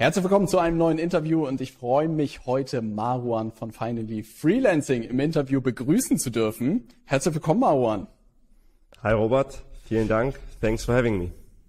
Herzlich willkommen zu einem neuen Interview und ich freue mich, heute Marwan von Finally Freelancing im Interview begrüßen zu dürfen. Herzlich willkommen, Marwan. Hi Robert, vielen Dank. Thanks for having me.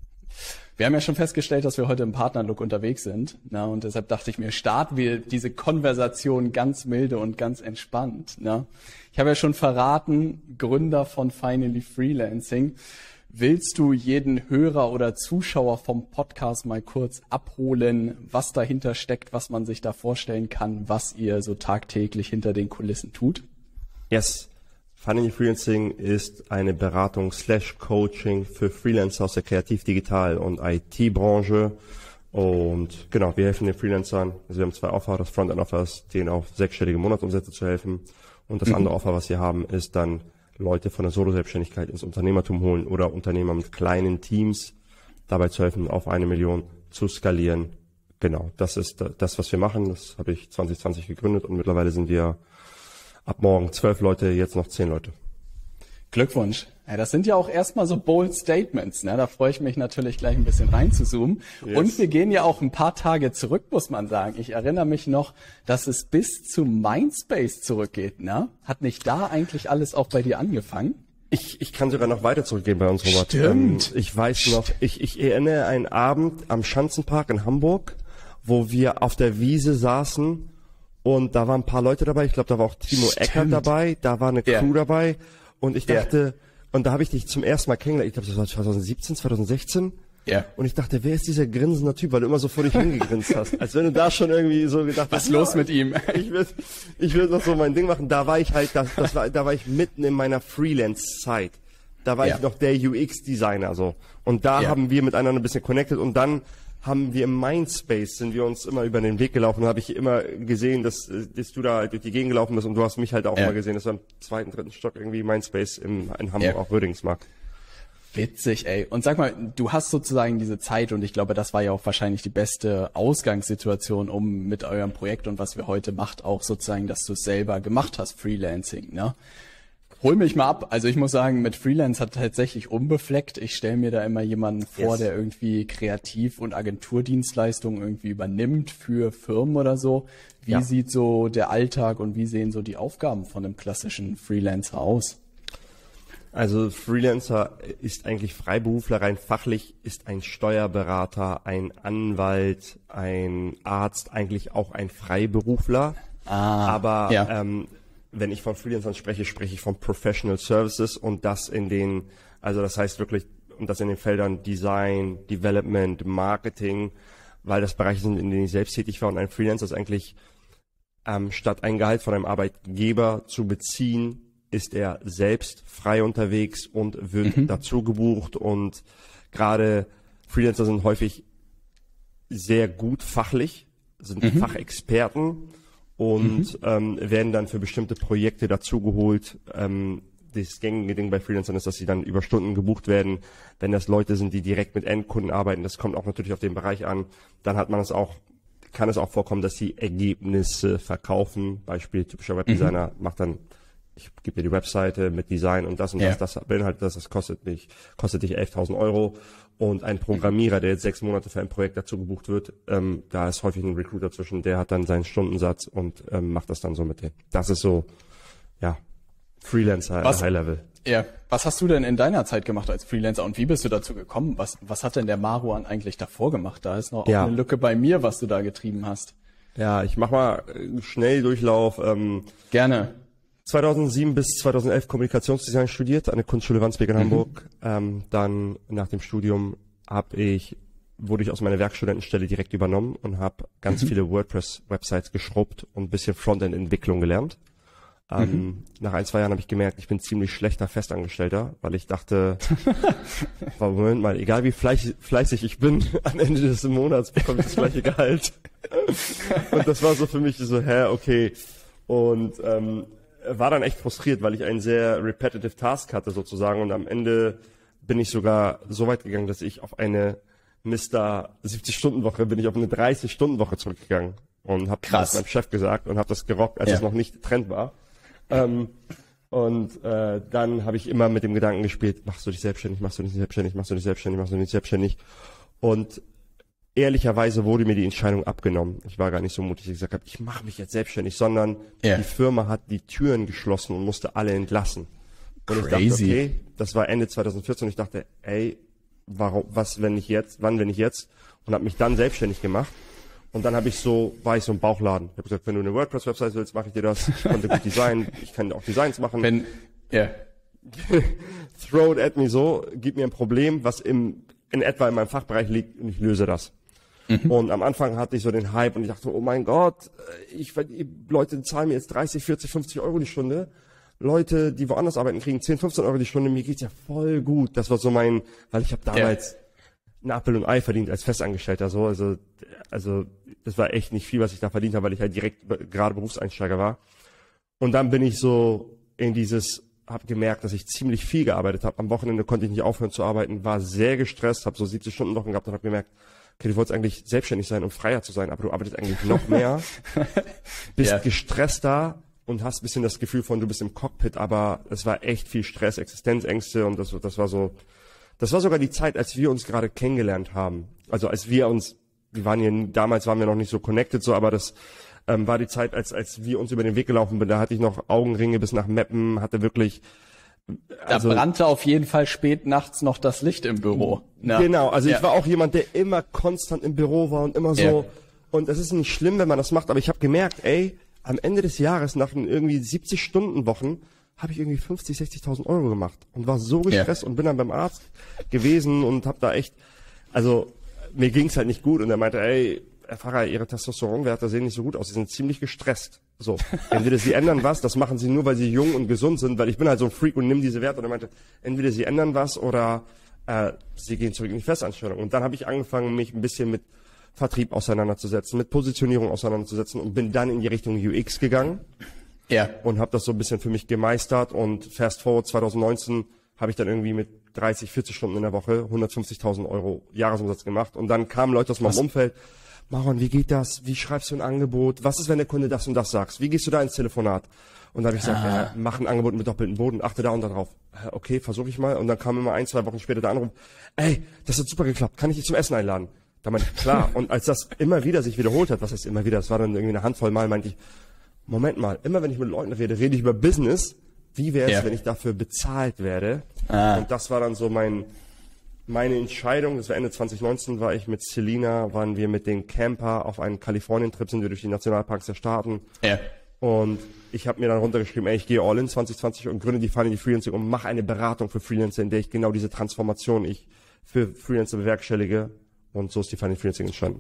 Wir haben ja schon festgestellt, dass wir heute im Partnerlook unterwegs sind. Na, und deshalb dachte ich mir, starten wir diese Konversation ganz milde und ganz entspannt. Na. Ich habe ja schon verraten, Gründer von Finally Freelancing. Willst du jeden Hörer oder Zuschauer vom Podcast mal kurz abholen, was dahinter steckt, was man sich da vorstellen kann, was ihr so tagtäglich hinter den Kulissen tut? Yes. Finally Freelancing ist eine Beratung / Coaching für Freelancer aus der Kreativ-, und IT-Branche. Und genau, wir helfen den Freelancern. Also wir haben 2 Offer. Das Frontend-Offer ist, denen auf 6-stellige Monatsumsätze zu helfen. Und das andere Offer, was wir haben, ist dann Leute von der Solo-Selbstständigkeit ins Unternehmertum holen oder Unternehmer mit kleinen Teams dabei zu helfen, auf 1 Million zu skalieren. Genau, das ist das, was wir machen. Das habe ich 2020 gegründet und mittlerweile sind wir ab morgen 12 Leute, jetzt noch 10 Leute. Glückwunsch. Ja, das sind ja auch erstmal so bold Statements. Ne? Da freue ich mich natürlich gleich ein bisschen reinzuzoomen. Yes. Und wir gehen ja auch ein paar Tage zurück, muss man sagen. Ich erinnere mich noch, dass es bis zu Mindspace zurückgeht. Ne? Hat nicht da eigentlich alles auch bei dir angefangen? Ich kann sogar noch weiter zurückgehen bei uns, Robert. Stimmt. Ich weiß noch, ich erinnere einen Abend am Schanzenpark in Hamburg, wo wir auf der Wiese saßen und da waren ein paar Leute dabei. Ich glaube, da war auch Timo Eckert dabei, da war eine Crew dabei und ich dachte, und da habe ich dich zum ersten Mal kennengelernt, ich glaube, das war 2017, 2016. Ja. Und ich dachte, wer ist dieser grinsende Typ, weil du immer so vor dich hingegrinst hast. Als wenn du da schon irgendwie so gedacht hast. Was ist los mit ihm? Ich will noch so mein Ding machen. Da war ich halt, da war ich mitten in meiner Freelance-Zeit. Da war ich noch der UX-Designer, so. Und da haben wir miteinander ein bisschen connected und dann haben wir im Mindspace, sind wir uns immer über den Weg gelaufen und habe ich immer gesehen, dass du da durch die Gegend gelaufen bist und du hast mich halt auch immer gesehen. Das war im 2., 3. Stock irgendwie Mindspace in Hamburg, auch Rödingsmarkt. Witzig, ey. Und sag mal, du hast sozusagen diese Zeit und ich glaube, das war ja auch wahrscheinlich die beste Ausgangssituation, um mit eurem Projekt und was wir heute macht, auch sozusagen, dass du es selber gemacht hast, Freelancing, ne? Hol mich mal ab. Also ich muss sagen, mit Freelance hat tatsächlich unbefleckt. Ich stelle mir da immer jemanden vor, der irgendwie Kreativ- und Agenturdienstleistungen irgendwie übernimmt für Firmen oder so. Wie sieht so der Alltag und wie sehen so die Aufgaben von einem klassischen Freelancer aus? Also Freelancer ist eigentlich Freiberufler, rein fachlich ist ein Steuerberater, ein Anwalt, ein Arzt, eigentlich auch ein Freiberufler. Aber wenn ich von Freelancern spreche, spreche ich von Professional Services und das das heißt wirklich, und das in den Feldern Design, Development, Marketing, weil das Bereiche sind, in denen ich selbst tätig war und ein Freelancer ist eigentlich, statt ein Gehalt von einem Arbeitgeber zu beziehen, ist er selbst frei unterwegs und wird dazu gebucht und gerade Freelancer sind häufig sehr gut fachlich, sind Fachexperten und werden dann für bestimmte Projekte dazugeholt. Das gängige Ding bei Freelancern ist, dass sie dann über Stunden gebucht werden. Wenn das Leute sind, die direkt mit Endkunden arbeiten, das kommt auch natürlich auf den Bereich an, dann kann es auch vorkommen, dass sie Ergebnisse verkaufen. Beispiel typischer Webdesigner macht dann, ich gebe dir die Webseite mit Design und das beinhaltet das kostet dich 11.000 Euro. Und ein Programmierer, der jetzt 6 Monate für ein Projekt dazu gebucht wird, da ist häufig ein Recruiter zwischen, der hat dann seinen Stundensatz und macht das dann so mit dem. Das ist so, Freelancer at High Level. Ja, was hast du denn in deiner Zeit gemacht als Freelancer und wie bist du dazu gekommen? Was hat denn der Marwan eigentlich davor gemacht? Da ist noch auch eine Lücke bei mir, was du da getrieben hast. Ja, ich mach mal Schnelldurchlauf. Gerne. 2007 bis 2011 Kommunikationsdesign studiert an der Kunstschule Wandsbek in Hamburg. Dann nach dem Studium wurde ich aus meiner Werkstudentenstelle direkt übernommen und habe ganz viele WordPress-Websites geschrubbt und ein bisschen Frontend-Entwicklung gelernt. Nach 1, 2 Jahren habe ich gemerkt, ich bin ziemlich schlechter Festangestellter, weil ich dachte, Moment mal, egal wie fleißig ich bin, am Ende des Monats bekomme ich das gleiche Gehalt. Und das war so für mich so, okay. Und war dann echt frustriert, weil ich einen sehr repetitive Task hatte sozusagen und am Ende bin ich sogar so weit gegangen, dass ich auf eine Mr. 70-Stunden-Woche bin ich auf eine 30-Stunden-Woche zurückgegangen und habe das meinem Chef gesagt und habe das gerockt, als es noch nicht Trend war. Dann habe ich immer mit dem Gedanken gespielt, machst du dich selbstständig, machst du dich selbstständig, machst du dich selbstständig, machst du dich selbstständig. Und ehrlicherweise wurde mir die Entscheidung abgenommen. Ich war gar nicht so mutig, dass ich gesagt habe, ich mache mich jetzt selbstständig, sondern die Firma hat die Türen geschlossen und musste alle entlassen. Und ich dachte, okay, das war Ende 2014 und ich dachte, ey, wann, wenn nicht jetzt? Und habe mich dann selbstständig gemacht. Und dann war ich so ein Bauchladen. Ich habe gesagt, wenn du eine WordPress-Website willst, mache ich dir das. Ich konnte gut designen, ich kann auch Designs machen. Throw it at me so, gib mir ein Problem, was in etwa in meinem Fachbereich liegt und ich löse das. Und am Anfang hatte ich so den Hype und ich dachte, oh mein Gott, Leute zahlen mir jetzt 30, 40, 50 Euro die Stunde. Leute, die woanders arbeiten, kriegen 10, 15 Euro die Stunde. Mir geht's ja voll gut. Das war so weil ich habe damals ein Apfel und Ei verdient als Festangestellter. So, also das war echt nicht viel, was ich da verdient habe, weil ich halt direkt gerade Berufseinsteiger war. Und dann bin ich so habe gemerkt, dass ich ziemlich viel gearbeitet habe. Am Wochenende konnte ich nicht aufhören zu arbeiten, war sehr gestresst, habe so 70-Stunden-Wochen gehabt und habe gemerkt, okay, du wolltest eigentlich selbstständig sein, um freier zu sein, aber du arbeitest eigentlich noch mehr, bist gestresster und hast ein bisschen das Gefühl von, du bist im Cockpit, aber es war echt viel Stress, Existenzängste und das war sogar die Zeit, als wir uns gerade kennengelernt haben. Also damals waren wir noch nicht so connected so, aber das war die Zeit, als wir uns über den Weg gelaufen sind, da hatte ich noch Augenringe bis nach Meppen, hatte wirklich... Da brannte auf jeden Fall spät nachts noch das Licht im Büro. Ne? Genau, also ich war auch jemand, der immer konstant im Büro war und immer so... Und es ist nicht schlimm, wenn man das macht, aber ich habe gemerkt, ey, am Ende des Jahres, nach irgendwie 70-Stunden-Wochen, habe ich irgendwie 50, 60.000 Euro gemacht und war so gestresst und bin dann beim Arzt gewesen und habe da echt... Also mir ging's halt nicht gut und er meinte, ey, Herr Pfarrer, Ihre Testosteronwerte sehen nicht so gut aus, Sie sind ziemlich gestresst. So, entweder Sie ändern was, das machen Sie nur, weil Sie jung und gesund sind, weil ich bin halt so ein Freak und nimm diese Werte. Und er meinte, entweder Sie ändern was oder Sie gehen zurück in die Festanstellung. Und dann habe ich angefangen, mich ein bisschen mit Vertrieb auseinanderzusetzen, mit Positionierung auseinanderzusetzen und bin dann in die Richtung UX gegangen. Und habe das so ein bisschen für mich gemeistert und fast forward 2019 habe ich dann irgendwie mit 30, 40 Stunden in der Woche 150.000 Euro Jahresumsatz gemacht. Und dann kamen Leute aus meinem Umfeld, Maron, wie geht das? Wie schreibst du ein Angebot? Was ist, wenn der Kunde das und das sagt? Wie gehst du da ins Telefonat? Und da habe ich gesagt, mach ein Angebot mit doppeltem Boden, achte da und da drauf. Okay, versuche ich mal. Und dann kam immer 1, 2 Wochen später der Anruf, ey, das hat super geklappt, kann ich dich zum Essen einladen? Da meinte ich, klar. Und als das immer wieder sich wiederholt hat, was heißt immer wieder, das war dann irgendwie eine Handvoll Mal, meinte ich, Moment mal, immer wenn ich mit Leuten rede ich über Business. Wie wäre es, wenn ich dafür bezahlt werde? Und das war dann so meine Entscheidung. Das war Ende 2019, war ich mit Selina, waren wir mit den Camper auf einen Kalifornien-Trip, sind wir durch die Nationalparks der Staaten. Und ich habe mir dann runtergeschrieben, ey, ich gehe all in 2020 und gründe die Funny Freelancing und mache eine Beratung für Freelancer, in der ich genau diese Transformation für Freelancer bewerkstellige. Und so ist die Funny Freelancing entstanden.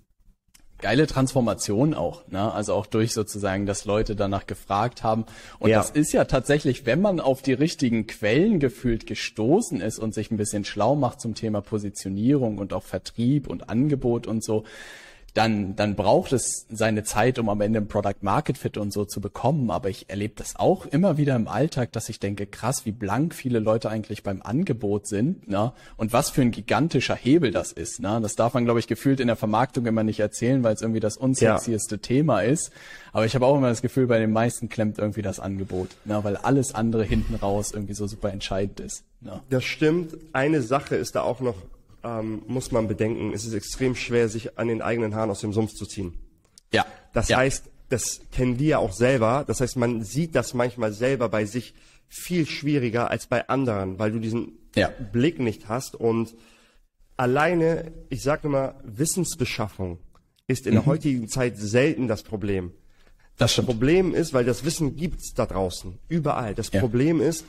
Geile Transformation auch, ne? Also auch durch sozusagen, dass Leute danach gefragt haben. Und das ist ja tatsächlich, wenn man auf die richtigen Quellen gefühlt gestoßen ist und sich ein bisschen schlau macht zum Thema Positionierung und auch Vertrieb und Angebot und so, dann braucht es seine Zeit, um am Ende ein Product Market Fit und so zu bekommen. Aber ich erlebe das auch immer wieder im Alltag, dass ich denke, krass, wie blank viele Leute eigentlich beim Angebot sind, ne? Und was für ein gigantischer Hebel das ist, ne? Das darf man, glaube ich, gefühlt in der Vermarktung immer nicht erzählen, weil es irgendwie das unsexieste Thema ist. Aber ich habe auch immer das Gefühl, bei den meisten klemmt irgendwie das Angebot, ne? Weil alles andere hinten raus irgendwie so super entscheidend ist, ne? Das stimmt. Eine Sache ist da auch noch, muss man bedenken, es ist extrem schwer, sich an den eigenen Haaren aus dem Sumpf zu ziehen. Das heißt, das kennen wir ja auch selber. Das heißt, man sieht das manchmal selber bei sich viel schwieriger als bei anderen, weil du diesen Blick nicht hast. Und alleine, ich sage immer, Wissensbeschaffung ist in der heutigen Zeit selten das Problem. Das Problem ist, weil das Wissen gibt's da draußen, überall. Das Problem ist,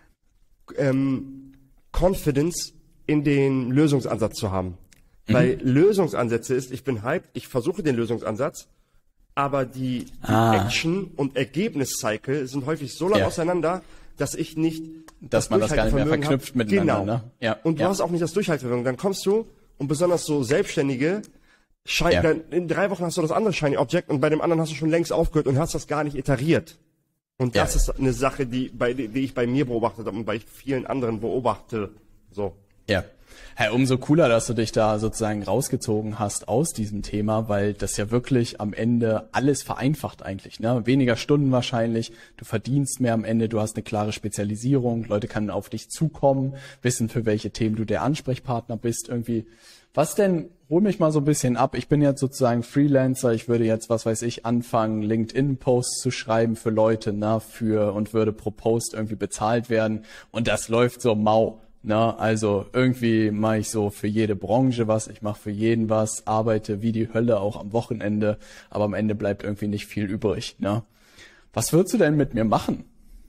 Confidence in den Lösungsansatz zu haben. Weil Lösungsansätze ist, ich bin hyped, ich versuche den Lösungsansatz, aber die Action- und Ergebniscycle sind häufig so lang auseinander, dass ich nicht dass man das gar nicht mehr verknüpft miteinander. Genau. Ne? Ja. Und du hast auch nicht das Durchhaltevermögen. Dann kommst du, und besonders so Selbstständige, dann in 3 Wochen hast du das andere Shiny Object und bei dem anderen hast du schon längst aufgehört und hast das gar nicht iteriert. Und das ist eine Sache, die ich bei mir beobachtet habe und bei vielen anderen beobachte. So. Ja. Hey, umso cooler, dass du dich da sozusagen rausgezogen hast aus diesem Thema, weil das ja wirklich am Ende alles vereinfacht eigentlich, ne? Weniger Stunden wahrscheinlich, du verdienst mehr am Ende, du hast eine klare Spezialisierung, Leute können auf dich zukommen, wissen, für welche Themen du der Ansprechpartner bist irgendwie. Was denn, hol mich mal so ein bisschen ab, ich bin jetzt sozusagen Freelancer, ich würde jetzt, was weiß ich, anfangen, LinkedIn-Posts zu schreiben für Leute, ne, und würde pro Post irgendwie bezahlt werden und das läuft so mau. Na, also irgendwie mache ich so für jede Branche was, ich mache für jeden was, arbeite wie die Hölle auch am Wochenende, aber am Ende bleibt irgendwie nicht viel übrig. Ne? Was würdest du denn mit mir machen?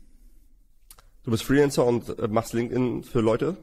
Du bist Freelancer und machst LinkedIn für Leute?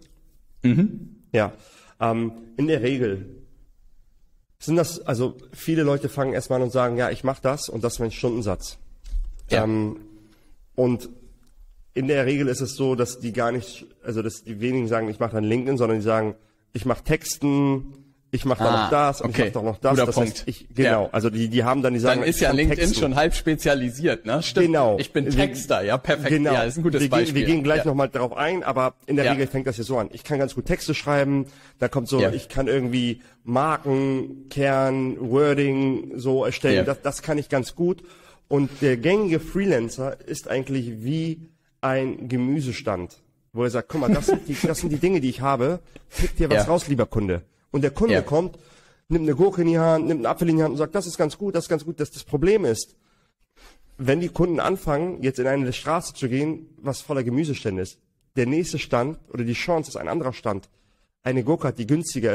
Ja. In der Regel sind das, also viele Leute fangen erstmal an und sagen, ja, ich mache das und das ist mein Stundensatz. Ja. Und in der Regel ist es so, dass die gar nicht, also dass die wenigen sagen, ich mache dann LinkedIn, sondern die sagen, ich mache Texten, ich mache dann noch das und ich mache doch noch das. Guter das Punkt. heißt, genau, also die haben dann, die sagen, dann ist ja LinkedIn schon halb spezialisiert, ne? Stimmt. Genau. Ich bin Texter, ja, perfekt. Genau. Ja, ist ein gutes Beispiel. Wir gehen gleich nochmal darauf ein, aber in der Regel fängt das hier so an. Ich kann ganz gut Texte schreiben, da kommt so, ich kann irgendwie Marken, Kern, Wording so erstellen, das kann ich ganz gut. Und der gängige Freelancer ist eigentlich wie ein Gemüsestand, wo er sagt, guck mal, das sind die Dinge, die ich habe, pick dir was raus, lieber Kunde. Und der Kunde kommt, nimmt eine Gurke in die Hand, nimmt einen Apfel in die Hand und sagt, das ist ganz gut, dass das Problem ist, wenn die Kunden anfangen, jetzt in eine Straße zu gehen, was voller Gemüsestände ist, der nächste Stand oder die Chance, dass ein anderer Stand eine Gurke hat, die günstiger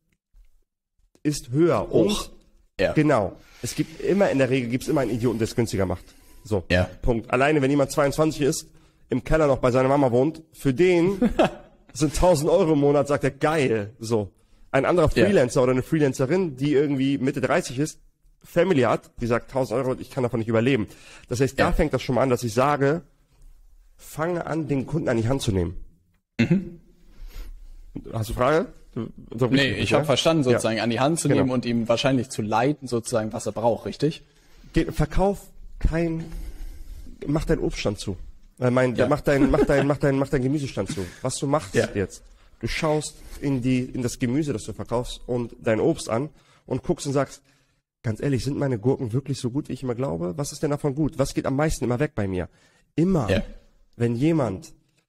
ist höher. Und genau, es gibt immer, in der Regel gibt's immer einen Idioten, der es günstiger macht. So, Punkt. Alleine, wenn jemand 22 ist, im Keller noch bei seiner Mama wohnt, für den sind 1.000 Euro im Monat, sagt er, geil, so. Ein anderer Freelancer oder eine Freelancerin, die irgendwie Mitte 30 ist, Family hat, die sagt 1.000 Euro, ich kann davon nicht überleben. Das heißt, da fängt das schon mal an, dass ich sage, fange an, den Kunden an die Hand zu nehmen. Hast du Frage? Nee, ich habe verstanden, sozusagen an die Hand zu nehmen und ihm wahrscheinlich zu leiten, sozusagen, was er braucht, richtig? Mach deinen Obststand zu. Mach deinen Gemüsestand zu. Was du machst jetzt, du schaust in das Gemüse, das du verkaufst und dein Obst an und guckst und sagst, ganz ehrlich, sind meine Gurken wirklich so gut, wie ich immer glaube? Was ist denn davon gut? Was geht am meisten immer weg bei mir? Wenn jemand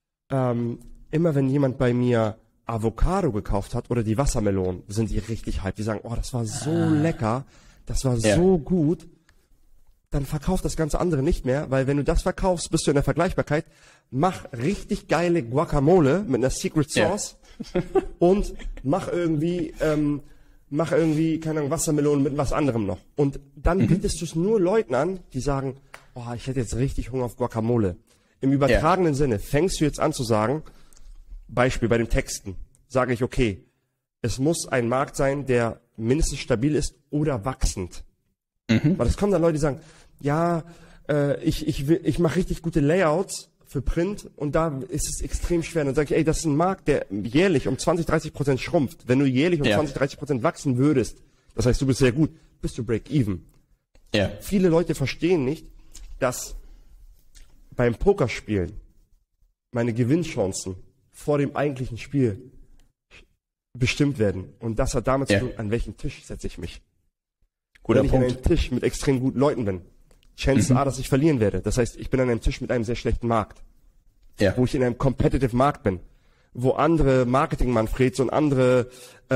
bei mir Avocado gekauft hat oder die Wassermelonen, sind die richtig hype. Die sagen, oh, das war so lecker, das war so gut. Dann verkauf das ganze andere nicht mehr, weil wenn du das verkaufst, bist du in der Vergleichbarkeit. Mach richtig geile Guacamole mit einer Secret Sauce und mach irgendwie, keine Ahnung, Wassermelonen mit was anderem noch. Und dann bietest du es nur Leuten an, die sagen, oh, ich hätte jetzt richtig Hunger auf Guacamole. Im übertragenen Sinne fängst du jetzt an zu sagen, Beispiel bei den Texten, sage ich, okay, es muss ein Markt sein, der mindestens stabil ist oder wachsend. Weil es kommen dann Leute, die sagen, ja, ich mache richtig gute Layouts für Print und da ist es extrem schwer. Und dann sage ich, ey, das ist ein Markt, der jährlich um 20-30% schrumpft. Wenn du jährlich um 20-30% wachsen würdest, das heißt, du bist sehr gut, bist du break-even. Viele Leute verstehen nicht, dass beim Pokerspielen meine Gewinnchancen vor dem eigentlichen Spiel bestimmt werden. Und das hat damit zu tun, an welchen Tisch setze ich mich. Wenn ich an einem Tisch mit extrem guten Leuten bin, Chance dass ich verlieren werde. Das heißt, ich bin an einem Tisch mit einem sehr schlechten Markt. Wo ich in einem competitive Markt bin. Wo andere Marketing-Manfreds und andere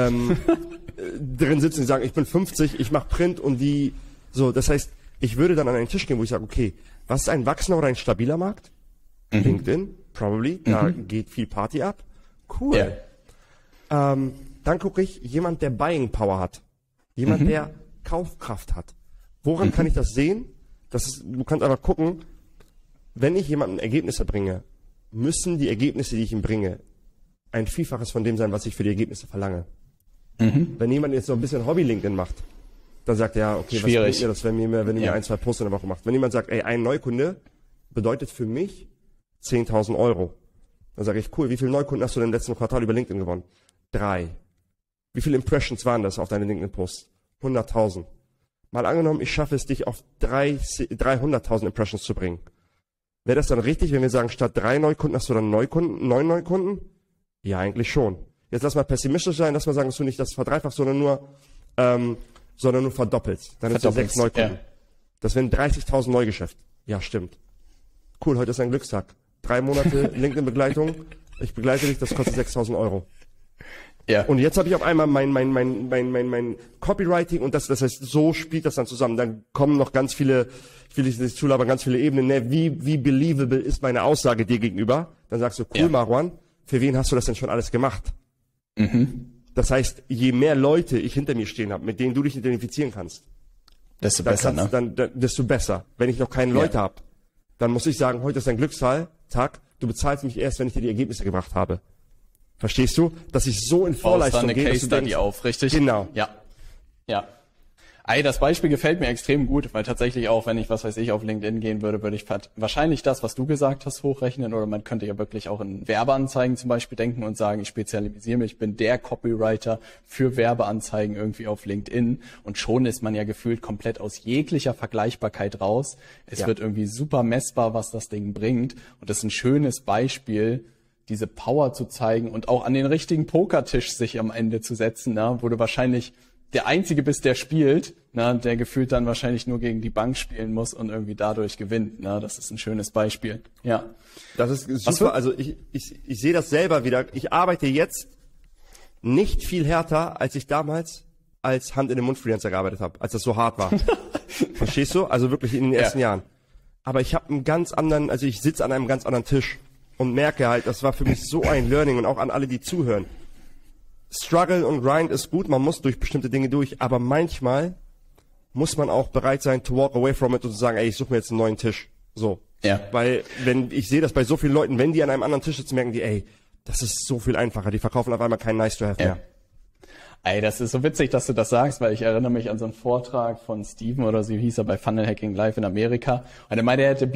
drin sitzen, die sagen, ich bin 50, ich mache Print und die so. Das heißt, ich würde dann an einen Tisch gehen, wo ich sage, okay, was ist ein wachsender oder ein stabiler Markt? LinkedIn, probably, da geht viel Party ab. Cool. Dann gucke ich, jemand, der Buying Power hat. Jemand, der Kaufkraft hat. Woran kann ich das sehen? Du kannst aber gucken, wenn ich jemandem Ergebnisse bringe, müssen die Ergebnisse, die ich ihm bringe, ein Vielfaches von dem sein, was ich für die Ergebnisse verlange. Wenn jemand jetzt so ein bisschen Hobby-LinkedIn macht, dann sagt er, ja, okay, was bringt mir das, wenn du mir 1, 2 Posts in der Woche machst? Wenn jemand sagt, ey, ein Neukunde bedeutet für mich 10.000 Euro. Dann sage ich, cool, wie viele Neukunden hast du denn im letzten Quartal über LinkedIn gewonnen? 3. Wie viele Impressions waren das auf deine LinkedIn-Posts? 100.000. Mal angenommen, ich schaffe es, dich auf 300.000 Impressions zu bringen. Wäre das dann richtig, wenn wir sagen, statt 3 Neukunden hast du dann 9 Neukunden? Ja, eigentlich schon. Jetzt lass mal pessimistisch sein, lass mal sagen, dass du nicht das verdreifachst, sondern nur verdoppelst. Dann ist ja 6 Neukunden. Ja. Das wären 30.000 Neugeschäft. Ja, stimmt. Cool, heute ist ein Glückstag. 3 Monate LinkedIn-Begleitung. Ich begleite dich, das kostet 6.000 Euro. Ja. Und jetzt habe ich auf einmal mein Copywriting und das heißt, so spielt das dann zusammen. Dann kommen noch ganz viele, ich will nicht zulabern, ganz viele Ebenen, ne? Wie believable ist meine Aussage dir gegenüber? Dann sagst du, cool, Marwan, für wen hast du das denn schon alles gemacht? Mhm. Das heißt, je mehr Leute ich hinter mir stehen habe, mit denen du dich identifizieren kannst, desto besser, desto besser. Wenn ich noch keine Leute habe, dann muss ich sagen, heute ist ein Glückstag, du bezahlst mich erst, wenn ich dir die Ergebnisse gebracht habe. Verstehst du? Dass ich so in Vorleistung gehe, dass du denkst, auf, richtig? Genau. Ja. Das Beispiel gefällt mir extrem gut, weil tatsächlich auch, wenn ich, was weiß ich, auf LinkedIn gehen würde, würde ich wahrscheinlich das, was du gesagt hast, hochrechnen, oder man könnte ja wirklich auch in Werbeanzeigen zum Beispiel denken und sagen, ich spezialisiere mich, ich bin der Copywriter für Werbeanzeigen irgendwie auf LinkedIn, und schon ist man ja gefühlt komplett aus jeglicher Vergleichbarkeit raus. Es wird irgendwie super messbar, was das Ding bringt, und das ist ein schönes Beispiel, diese Power zu zeigen und auch an den richtigen Pokertisch sich am Ende zu setzen, wo du wahrscheinlich der Einzige bist, der spielt, der gefühlt dann wahrscheinlich nur gegen die Bank spielen muss und irgendwie dadurch gewinnt. Das ist ein schönes Beispiel. Ja. Das ist super. Also ich sehe das selber wieder. Ich arbeite jetzt nicht viel härter, als ich damals als Hand-in-den-Mund-Freelancer gearbeitet habe, als das so hart war. Verstehst du? Also wirklich in den ersten Jahren. Aber ich habe ich sitze an einem ganz anderen Tisch und merke halt, das war für mich so ein Learning, und auch an alle, die zuhören. Struggle und Grind ist gut, man muss durch bestimmte Dinge durch, aber manchmal muss man auch bereit sein to walk away from it und zu sagen, ey, ich suche mir jetzt einen neuen Tisch. So. Ja. Weil, ich sehe das bei so vielen Leuten, wenn die an einem anderen Tisch sitzen, merken die, ey, das ist so viel einfacher, die verkaufen auf einmal kein Nice to have mehr. Ey, das ist so witzig, dass du das sagst, weil ich erinnere mich an so einen Vortrag von Steven oder so hieß er bei Funnel Hacking Live in Amerika. Und er meinte, er hätte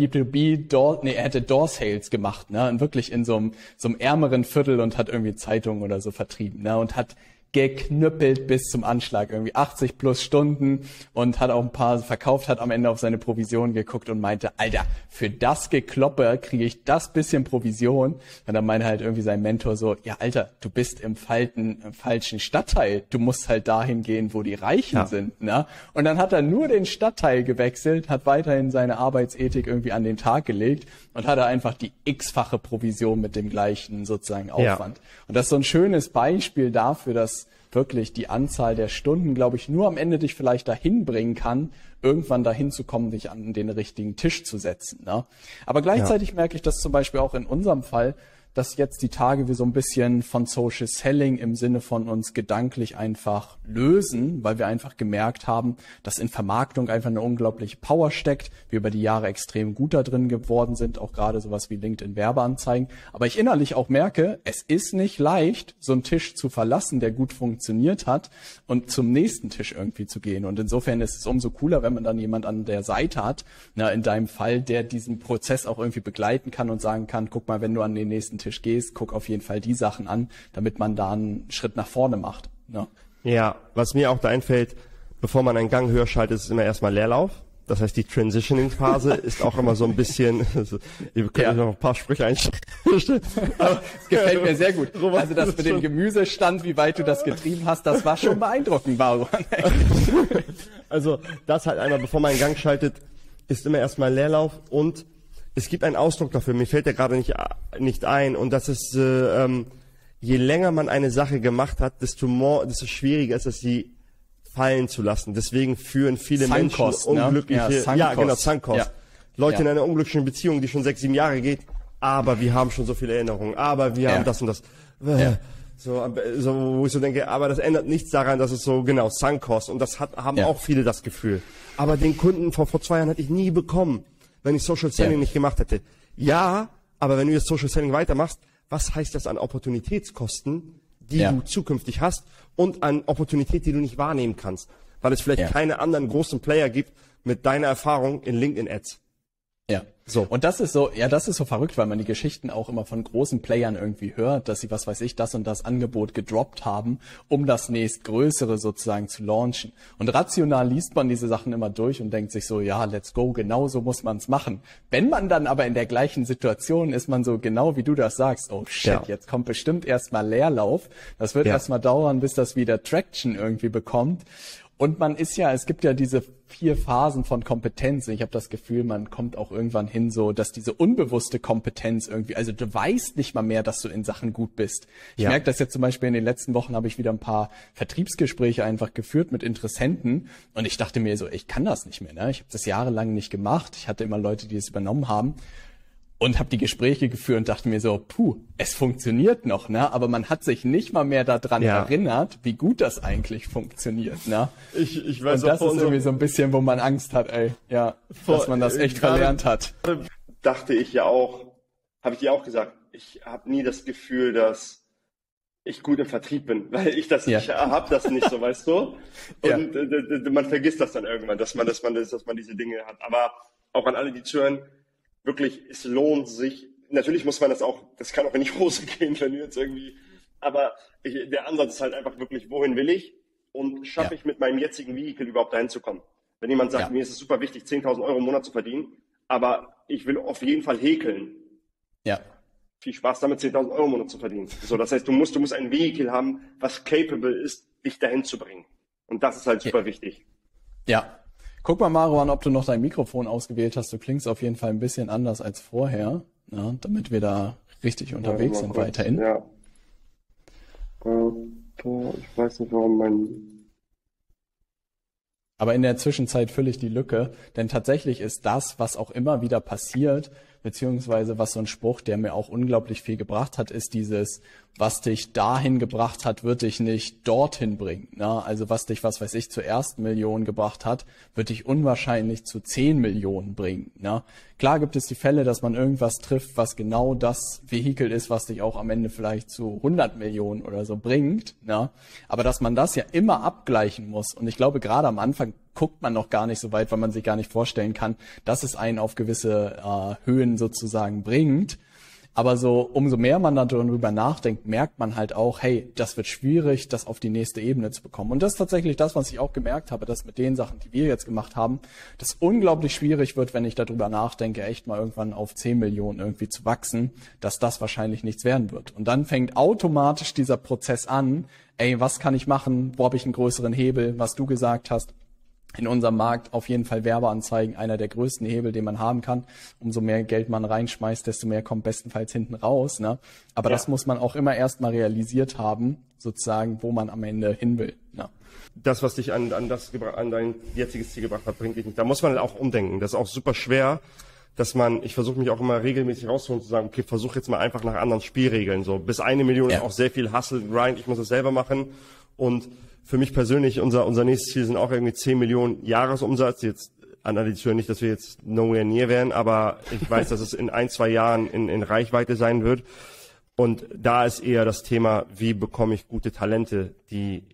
er hätte Door Sales gemacht, und wirklich in so einem ärmeren Viertel, und hat irgendwie Zeitungen oder so vertrieben, und hat geknüppelt bis zum Anschlag, irgendwie 80 plus Stunden, und hat auch ein paar verkauft, hat am Ende auf seine Provision geguckt und meinte, Alter, für das Gekloppe kriege ich das bisschen Provision. Und dann meinte halt irgendwie sein Mentor so, ja Alter, du bist im falschen Stadtteil, du musst halt dahin gehen, wo die Reichen sind. Und dann hat er nur den Stadtteil gewechselt, hat weiterhin seine Arbeitsethik irgendwie an den Tag gelegt und hatte einfach die x-fache Provision mit dem gleichen sozusagen Aufwand. Und das ist so ein schönes Beispiel dafür, dass wirklich die Anzahl der Stunden, glaube ich, nur am Ende dich vielleicht dahin bringen kann, irgendwann dahin zu kommen, dich an den richtigen Tisch zu setzen. Aber gleichzeitig merke ich das zum Beispiel auch in unserem Fall, dass jetzt die Tage wir so ein bisschen von Social Selling im Sinne von uns gedanklich einfach lösen, weil wir einfach gemerkt haben, dass in Vermarktung einfach eine unglaubliche Power steckt, wir über die Jahre extrem gut da drin geworden sind, auch gerade sowas wie LinkedIn Werbeanzeigen. Aber ich innerlich auch merke, es ist nicht leicht, so einen Tisch zu verlassen, der gut funktioniert hat, und zum nächsten Tisch irgendwie zu gehen. Und insofern ist es umso cooler, wenn man dann jemand an der Seite hat, in deinem Fall, der diesen Prozess auch irgendwie begleiten kann und sagen kann, guck mal, wenn du an den nächsten Tisch gehst, guck auf jeden Fall die Sachen an, damit man da einen Schritt nach vorne macht. Ja, was mir auch da einfällt, bevor man einen Gang höher schaltet, ist immer erstmal Leerlauf. Das heißt, die Transitioning-Phase ist auch immer so ein bisschen, ihr könnt noch ein paar Sprüche einstellen. Das gefällt mir sehr gut. Also das mit dem Gemüsestand, wie weit du das getrieben hast, das war schon beeindruckend, Marwan. Also das halt einmal, bevor man einen Gang schaltet, ist immer erstmal Leerlauf, und es gibt einen Ausdruck dafür, mir fällt der gerade nicht ein, und das ist, je länger man eine Sache gemacht hat, desto schwieriger ist es, sie fallen zu lassen. Deswegen führen viele Menschen unglückliche, Sunk Cost. Leute in einer unglücklichen Beziehung, die schon 6, 7 Jahre geht, aber wir haben schon so viele Erinnerungen, aber wir haben das und das. So, wo ich so denke, aber das ändert nichts daran, dass es so, Sunk Cost, und das haben auch viele das Gefühl. Aber den Kunden vor 2 Jahren hätte ich nie bekommen, wenn ich Social Selling nicht gemacht hätte. Ja, aber wenn du jetzt Social Selling weitermachst, was heißt das an Opportunitätskosten, die du zukünftig hast, und an Opportunität, die du nicht wahrnehmen kannst, weil es vielleicht keine anderen großen Player gibt mit deiner Erfahrung in LinkedIn Ads. Ja. So. Und das ist so verrückt, weil man die Geschichten auch immer von großen Playern irgendwie hört, dass sie, was weiß ich, das und das Angebot gedroppt haben, um das nächstgrößere sozusagen zu launchen. Und rational liest man diese Sachen immer durch und denkt sich so, ja, let's go, genau so muss man's machen. Wenn man dann aber in der gleichen Situation ist, man so genau wie du das sagst, oh shit, jetzt kommt bestimmt erstmal Leerlauf. Das wird erstmal dauern, bis das wieder Traction irgendwie bekommt. Und es gibt ja diese 4 Phasen von Kompetenz. Ich habe das Gefühl, man kommt auch irgendwann hin so, dass diese unbewusste Kompetenz irgendwie, also du weißt nicht mal mehr, dass du in Sachen gut bist. Ich merke das jetzt zum Beispiel in den letzten Wochen, habe ich wieder ein paar Vertriebsgespräche einfach geführt mit Interessenten und ich dachte mir so, ich kann das nicht mehr. Ne? Ich habe das jahrelang nicht gemacht. Ich hatte immer Leute, die es übernommen haben. Und habe die Gespräche geführt und dachte mir so, es funktioniert noch, ne? Aber man hat sich nicht mal mehr daran erinnert, wie gut das eigentlich funktioniert, ne? Ich weiß und das ist irgendwie so ein bisschen, wo man Angst hat, dass man das echt verlernt hat. Dachte ich ja auch, habe ich dir auch gesagt, ich habe nie das Gefühl, dass ich gut im Vertrieb bin, weil ich habe das nicht so, weißt du? Und man vergisst das dann irgendwann, dass man diese Dinge hat. Aber auch an alle, die zuhören, wirklich, es lohnt sich. Natürlich muss man das kann auch in die Hose gehen, wenn du jetzt irgendwie, aber der Ansatz ist halt einfach wirklich, wohin will ich und schaffe ich mit meinem jetzigen Vehikel überhaupt dahin zu kommen. Wenn jemand sagt, mir ist es super wichtig, 10.000 Euro im Monat zu verdienen, aber ich will auf jeden Fall häkeln. Ja. Viel Spaß damit, 10.000 Euro im Monat zu verdienen. So, das heißt, du musst ein Vehikel haben, was capable ist, dich dahin zu bringen. Und das ist halt super wichtig. Ja. Guck mal, Maruan, ob du noch dein Mikrofon ausgewählt hast. Du klingst auf jeden Fall ein bisschen anders als vorher, damit wir da richtig unterwegs sind weiterhin. Ja. Ich weiß nicht, warum Aber in der Zwischenzeit fülle ich die Lücke, denn tatsächlich ist das, was auch immer wieder passiert, beziehungsweise was so ein Spruch, der mir auch unglaublich viel gebracht hat, ist dieses, was dich dahin gebracht hat, wird dich nicht dorthin bringen. Ne? Also was dich, was weiß ich, zur ersten Million gebracht hat, wird dich unwahrscheinlich zu 10 Millionen bringen. Ne? Klar gibt es die Fälle, dass man irgendwas trifft, was genau das Vehikel ist, was dich auch am Ende vielleicht zu 100 Millionen oder so bringt. Ne? Aber dass man das ja immer abgleichen muss. Und ich glaube, gerade am Anfang guckt man noch gar nicht so weit, weil man sich gar nicht vorstellen kann, dass es einen auf gewisse Höhen sozusagen bringt. Aber so, umso mehr man darüber nachdenkt, merkt man halt auch, hey, das wird schwierig, das auf die nächste Ebene zu bekommen. Und das ist tatsächlich das, was ich auch gemerkt habe, dass mit den Sachen, die wir jetzt gemacht haben, das unglaublich schwierig wird, wenn ich darüber nachdenke, echt mal irgendwann auf 10 Millionen irgendwie zu wachsen, dass das wahrscheinlich nichts werden wird. Und dann fängt automatisch dieser Prozess an, was kann ich machen, wo habe ich einen größeren Hebel, was du gesagt hast. In unserem Markt auf jeden Fall Werbeanzeigen, einer der größten Hebel, den man haben kann. Umso mehr Geld man reinschmeißt, desto mehr kommt bestenfalls hinten raus. Ne? Aber das muss man auch immer erst mal realisiert haben, sozusagen, wo man am Ende hin will. Ne? Das, was dich an dein jetziges Ziel gebracht hat, bringt dich nicht. Da muss man auch umdenken. Das ist auch super schwer, ich versuche mich auch immer regelmäßig rauszuholen und zu sagen, okay, versuch jetzt mal einfach nach anderen Spielregeln. So bis 1 Million ist auch sehr viel Hustle, Grind, ich muss das selber machen. Und für mich persönlich, unser nächstes Ziel sind auch irgendwie 10 Millionen Jahresumsatz. Jetzt analysieren nicht, dass wir jetzt nowhere near wären, aber ich weiß, dass es in 1-2 Jahren in Reichweite sein wird. Und da ist eher das Thema, wie bekomme ich gute Talente, die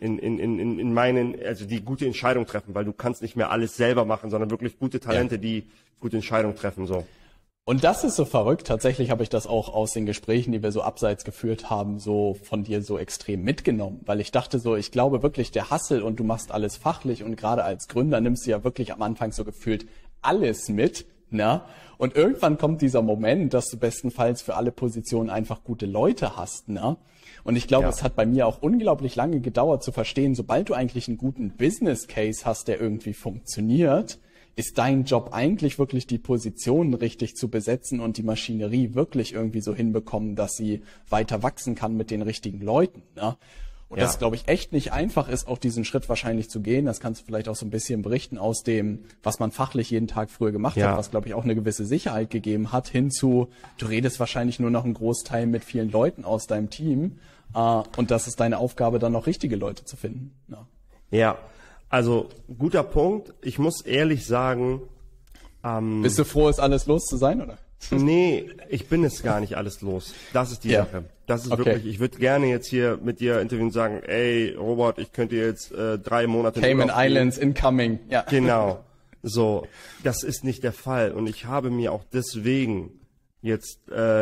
die gute Entscheidungen treffen, weil du kannst nicht mehr alles selber machen, sondern wirklich gute Talente, die gute Entscheidungen treffen, so. Und das ist so verrückt. Tatsächlich habe ich das auch aus den Gesprächen, die wir so abseits geführt haben, so von dir so extrem mitgenommen. Weil ich dachte so, ich glaube wirklich, der Hustle und du machst alles fachlich und gerade als Gründer nimmst du ja wirklich am Anfang so gefühlt alles mit, ne? Und irgendwann kommt dieser Moment, dass du bestenfalls für alle Positionen einfach gute Leute hast, ne? Und ich glaube, es hat bei mir auch unglaublich lange gedauert zu verstehen, sobald du eigentlich einen guten Business Case hast, der irgendwie funktioniert, ist dein Job eigentlich wirklich die Positionen richtig zu besetzen und die Maschinerie wirklich irgendwie so hinbekommen, dass sie weiter wachsen kann mit den richtigen Leuten, ne? Und das, glaube ich, echt nicht einfach ist, auch diesen Schritt wahrscheinlich zu gehen. Das kannst du vielleicht auch so ein bisschen berichten aus dem, was man fachlich jeden Tag früher gemacht hat, was, glaube ich, auch eine gewisse Sicherheit gegeben hat, hinzu, du redest wahrscheinlich nur noch einen Großteil mit vielen Leuten aus deinem Team und das ist deine Aufgabe, dann noch richtige Leute zu finden. Ne? Ja. Also, guter Punkt. Ich muss ehrlich sagen, bist du froh, ist alles los zu sein, oder? Nee, ich bin es gar nicht alles los. Das ist die Sache. Das ist wirklich, ich würde gerne jetzt hier mit dir interviewen und sagen, ey, Robert, ich könnte jetzt 3 Monate... Cayman Islands incoming. Ja. Genau. So, das ist nicht der Fall. Und ich habe mir auch deswegen jetzt,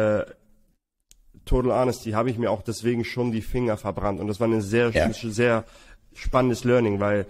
Total Honesty, habe ich mir auch deswegen schon die Finger verbrannt. Und das war ein sehr spannendes Learning, weil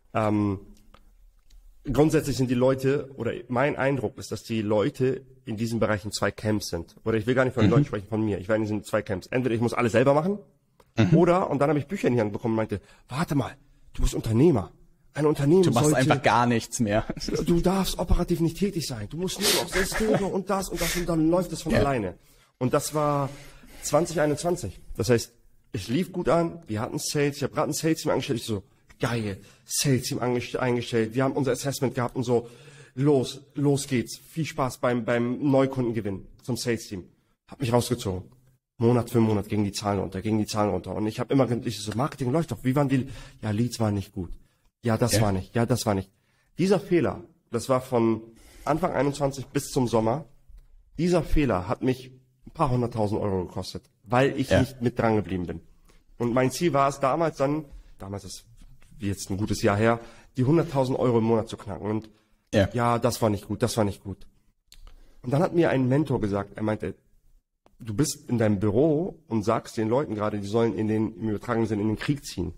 grundsätzlich sind die Leute, oder mein Eindruck ist, dass die Leute in diesen Bereichen zwei Camps sind. Oder ich will gar nicht von den Leuten sprechen, von mir. Ich war in diesen zwei Camps. Entweder ich muss alles selber machen, oder, und dann habe ich Bücher in die Hand bekommen und meinte, warte mal, du bist Unternehmer. Ein Unternehmen Du machst einfach gar nichts mehr. Du darfst operativ nicht tätig sein. Du musst nur auf Systeme und das und dann läuft es von alleine. Und das war 2021. Das heißt, es lief gut an, wir hatten Sales, ich habe gerade ein Sales-Team angestellt, ich so, geil, Sales-Team eingestellt, wir haben unser Assessment gehabt und so, los geht's, viel Spaß beim Neukundengewinn zum Sales-Team. Hab mich rausgezogen. Monat für Monat gingen die Zahlen runter. Und ich habe immer, ich so, Marketing läuft doch, wie waren die, ja, Leads waren nicht gut. Ja, das war nicht. Dieser Fehler, das war von Anfang 21 bis zum Sommer, dieser Fehler hat mich ein paar 100.000 Euro gekostet, weil ich nicht mit dran geblieben bin. Und mein Ziel war es damals ist jetzt ein gutes Jahr her, die 100.000 Euro im Monat zu knacken. Und das war nicht gut. Und dann hat mir ein Mentor gesagt, er meinte, du bist in deinem Büro und sagst den Leuten gerade, die sollen im übertragenen Sinne in den Krieg ziehen.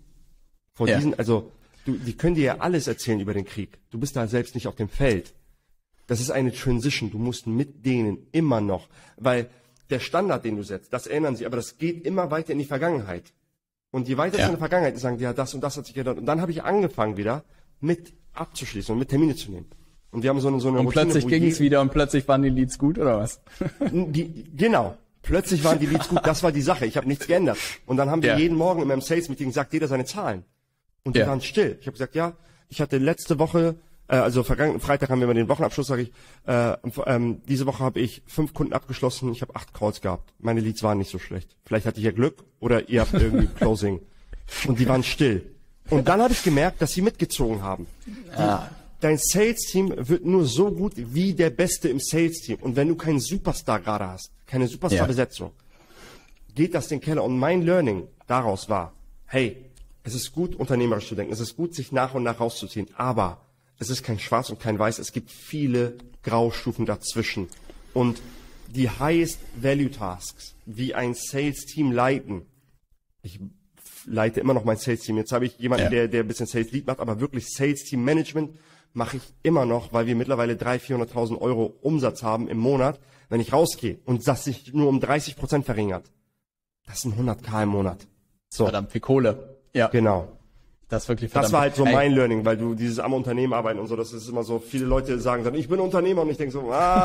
Die können dir ja alles erzählen über den Krieg. Du bist da selbst nicht auf dem Feld. Das ist eine Transition. Du musst mit denen immer noch, weil der Standard, den du setzt, das ändern sie, aber das geht immer weiter in die Vergangenheit. Und je weiter es in der Vergangenheit ist, sagen die, ja, das und das hat sich geändert. Und dann habe ich angefangen wieder mit abzuschließen und mit Termine zu nehmen. Und wir haben so eine Und Routine, plötzlich ging es wieder und plötzlich waren die Leads gut, oder was? Genau. Plötzlich waren die Leads gut. Das war die Sache. Ich habe nichts geändert. Und dann haben wir jeden Morgen in meinem Sales-Meeting sagt jeder seine Zahlen. Und die waren still. Ich habe gesagt, ja, ich hatte letzte Woche, vergangenen Freitag haben wir mal den Wochenabschluss, sage ich, diese Woche habe ich 5 Kunden abgeschlossen, ich habe 8 Calls gehabt. Meine Leads waren nicht so schlecht. Vielleicht hatte ich ja Glück oder ihr habt irgendwie Closing. Und die waren still. Und dann habe ich gemerkt, dass sie mitgezogen haben. Dein Sales-Team wird nur so gut wie der Beste im Sales-Team. Und wenn du keinen Superstar gerade hast, keine Superstar-Besetzung, geht das den Keller. Und mein Learning daraus war, hey, es ist gut, unternehmerisch zu denken. Es ist gut, sich nach und nach rauszuziehen. Aber es ist kein Schwarz und kein Weiß. Es gibt viele Graustufen dazwischen. Und die Highest Value Tasks, wie ein Sales-Team leiten. Ich leite immer noch mein Sales-Team. Jetzt habe ich jemanden, der ein bisschen Sales-Lead macht, aber wirklich Sales-Team-Management mache ich immer noch, weil wir mittlerweile 300.000, 400.000 Euro Umsatz haben im Monat, wenn ich rausgehe und das sich nur um 30% verringert. Das sind 100.000 im Monat. So. Verdammt viel Kohle. Ja. Genau. Das war halt so mein Learning, weil du dieses am Unternehmen arbeiten und so, das ist immer so, viele Leute sagen dann, ich bin Unternehmer und ich denke so,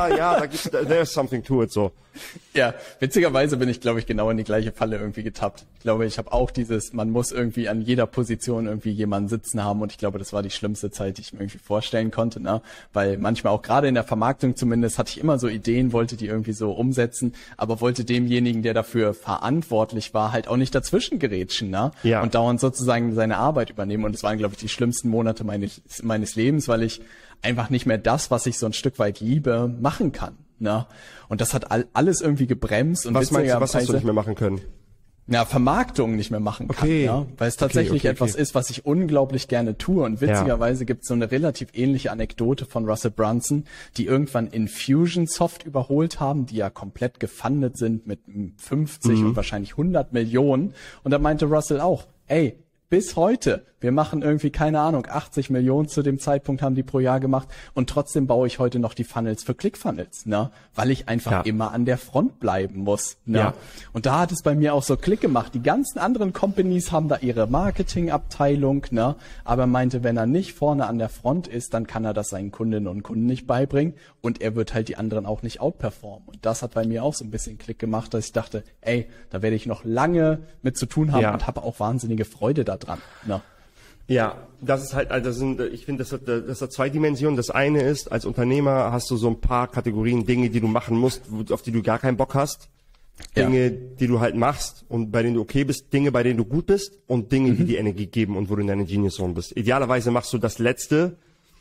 there's something to it, so. Ja, witzigerweise bin ich, glaube ich, genau in die gleiche Falle irgendwie getappt. Ich glaube, ich habe auch man muss irgendwie an jeder Position irgendwie jemanden sitzen haben und ich glaube, das war die schlimmste Zeit, die ich mir irgendwie vorstellen konnte, ne? Weil manchmal auch gerade in der Vermarktung zumindest hatte ich immer so Ideen, wollte die irgendwie so umsetzen, aber wollte demjenigen, der dafür verantwortlich war, halt auch nicht dazwischen gerätschen, ne? Ja. Und dauernd sozusagen seine Arbeit übernehmen. Und es waren, glaube ich, die schlimmsten Monate meines Lebens, weil ich einfach nicht mehr das, was ich so ein Stück weit liebe, machen kann. Ne? Und das hat alles irgendwie gebremst. Und was meinst du, was hast du nicht mehr machen können? Ja, Vermarktung nicht mehr machen kann. Ne? Weil es tatsächlich etwas ist, was ich unglaublich gerne tue. Und witzigerweise gibt es so eine relativ ähnliche Anekdote von Russell Brunson, die irgendwann Infusionsoft überholt haben, die ja komplett gefundet sind mit 50 und wahrscheinlich 100 Millionen. Und da meinte Russell auch, ey, bis heute, wir machen irgendwie, keine Ahnung, 80 Millionen zu dem Zeitpunkt haben die pro Jahr gemacht und trotzdem baue ich heute noch die Funnels für ClickFunnels, ne? Weil ich einfach immer an der Front bleiben muss, ne? Ja. Und da hat es bei mir auch so Klick gemacht. Die ganzen anderen Companies haben da ihre Marketingabteilung, ne? Aber er meinte, wenn er nicht vorne an der Front ist, dann kann er das seinen Kundinnen und Kunden nicht beibringen und er wird halt die anderen auch nicht outperformen. Und das hat bei mir auch so ein bisschen Klick gemacht, dass ich dachte, ey, da werde ich noch lange mit zu tun haben und habe auch wahnsinnige Freude daran, ne? Ja, das ist halt, ich finde, das hat zwei Dimensionen. Das eine ist, als Unternehmer hast du so ein paar Kategorien, Dinge, die du machen musst, auf die du gar keinen Bock hast. Dinge, die du halt machst und bei denen du okay bist, Dinge, bei denen du gut bist und Dinge, die dir Energie geben und wo du in deiner Genius Zone bist. Idealerweise machst du das Letzte,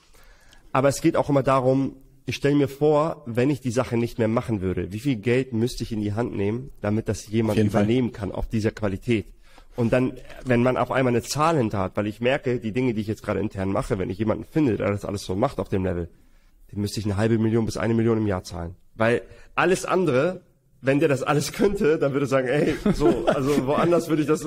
aber es geht auch immer darum, ich stelle mir vor, wenn ich die Sache nicht mehr machen würde, wie viel Geld müsste ich in die Hand nehmen, damit das jemand übernehmen kann auf dieser Qualität? Und dann, wenn man auf einmal eine Zahl hinter hat, weil ich merke, die Dinge, die ich jetzt gerade intern mache, wenn ich jemanden finde, der das alles so macht auf dem Level, dem müsste ich 500.000 bis 1 Million im Jahr zahlen. Weil alles andere, wenn der das alles könnte, dann würde er sagen, ey, so, also woanders würde ich das,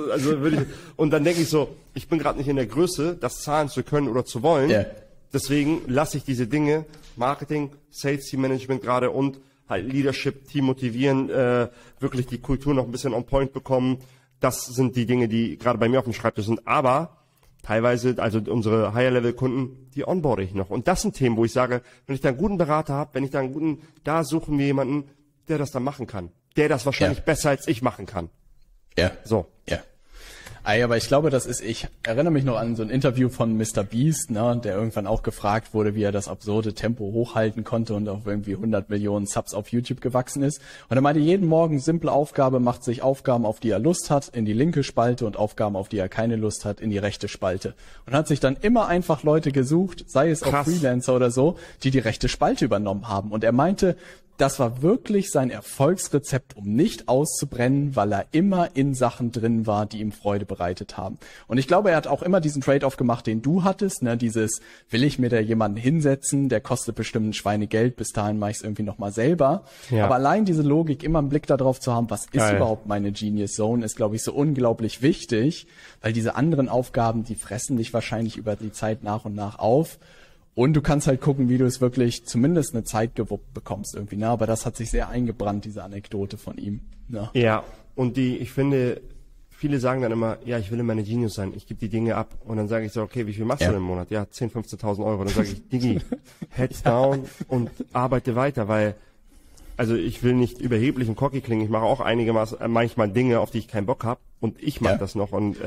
und dann denke ich so, ich bin gerade nicht in der Größe, das zahlen zu können oder zu wollen. Yeah. Deswegen lasse ich diese Dinge, Marketing, Sales Team Management gerade und halt Leadership, Team motivieren, wirklich die Kultur noch ein bisschen on point bekommen. Das sind die Dinge, die gerade bei mir auf dem Schreibtisch sind. Aber teilweise, also unsere Higher-Level-Kunden, die onboarde ich noch. Und das sind Themen, wo ich sage, wenn ich da einen guten Berater habe, wenn ich da einen guten, da suchen wir jemanden, der das dann machen kann. Der das wahrscheinlich besser als ich machen kann. Ja. So. Ja. Aber ich glaube, ich erinnere mich noch an so ein Interview von Mr. Beast, ne, der irgendwann auch gefragt wurde, wie er das absurde Tempo hochhalten konnte und auf irgendwie 100 Millionen Subs auf YouTube gewachsen ist. Und er meinte, jeden Morgen simple Aufgabe, macht sich Aufgaben, auf die er Lust hat, in die linke Spalte und Aufgaben, auf die er keine Lust hat, in die rechte Spalte. Und hat sich dann immer einfach Leute gesucht, sei es auch Freelancer oder so, die rechte Spalte übernommen haben. Und er meinte, das war wirklich sein Erfolgsrezept, um nicht auszubrennen, weil er immer in Sachen drin war, die ihm Freude bereitet haben. Und ich glaube, er hat auch immer diesen Trade-off gemacht, den du hattest, ne, dieses, will ich mir da jemanden hinsetzen, der kostet bestimmt ein Schweinegeld, bis dahin mache ich es irgendwie nochmal selber. Ja. Aber allein diese Logik, immer einen Blick darauf zu haben, was ist überhaupt meine Genius Zone, ist, glaube ich, so unglaublich wichtig, weil diese anderen Aufgaben, die fressen dich wahrscheinlich über die Zeit nach und nach auf. Und du kannst halt gucken, wie du es wirklich zumindest eine Zeit gewuppt bekommst irgendwie, ne? Aber das hat sich sehr eingebrannt, diese Anekdote von ihm. Ne? Ja, und ich finde, viele sagen dann immer, ja, ich will immer eine Genius sein, ich gebe die Dinge ab. Und dann sage ich so, okay, wie viel machst du denn im Monat? Ja, 10.000, 15.000 Euro. Dann sage ich, Digi, heads down und arbeite weiter, weil, also ich will nicht überheblich und cocky klingen, ich mache auch manchmal Dinge, auf die ich keinen Bock habe. Und ich mache das noch und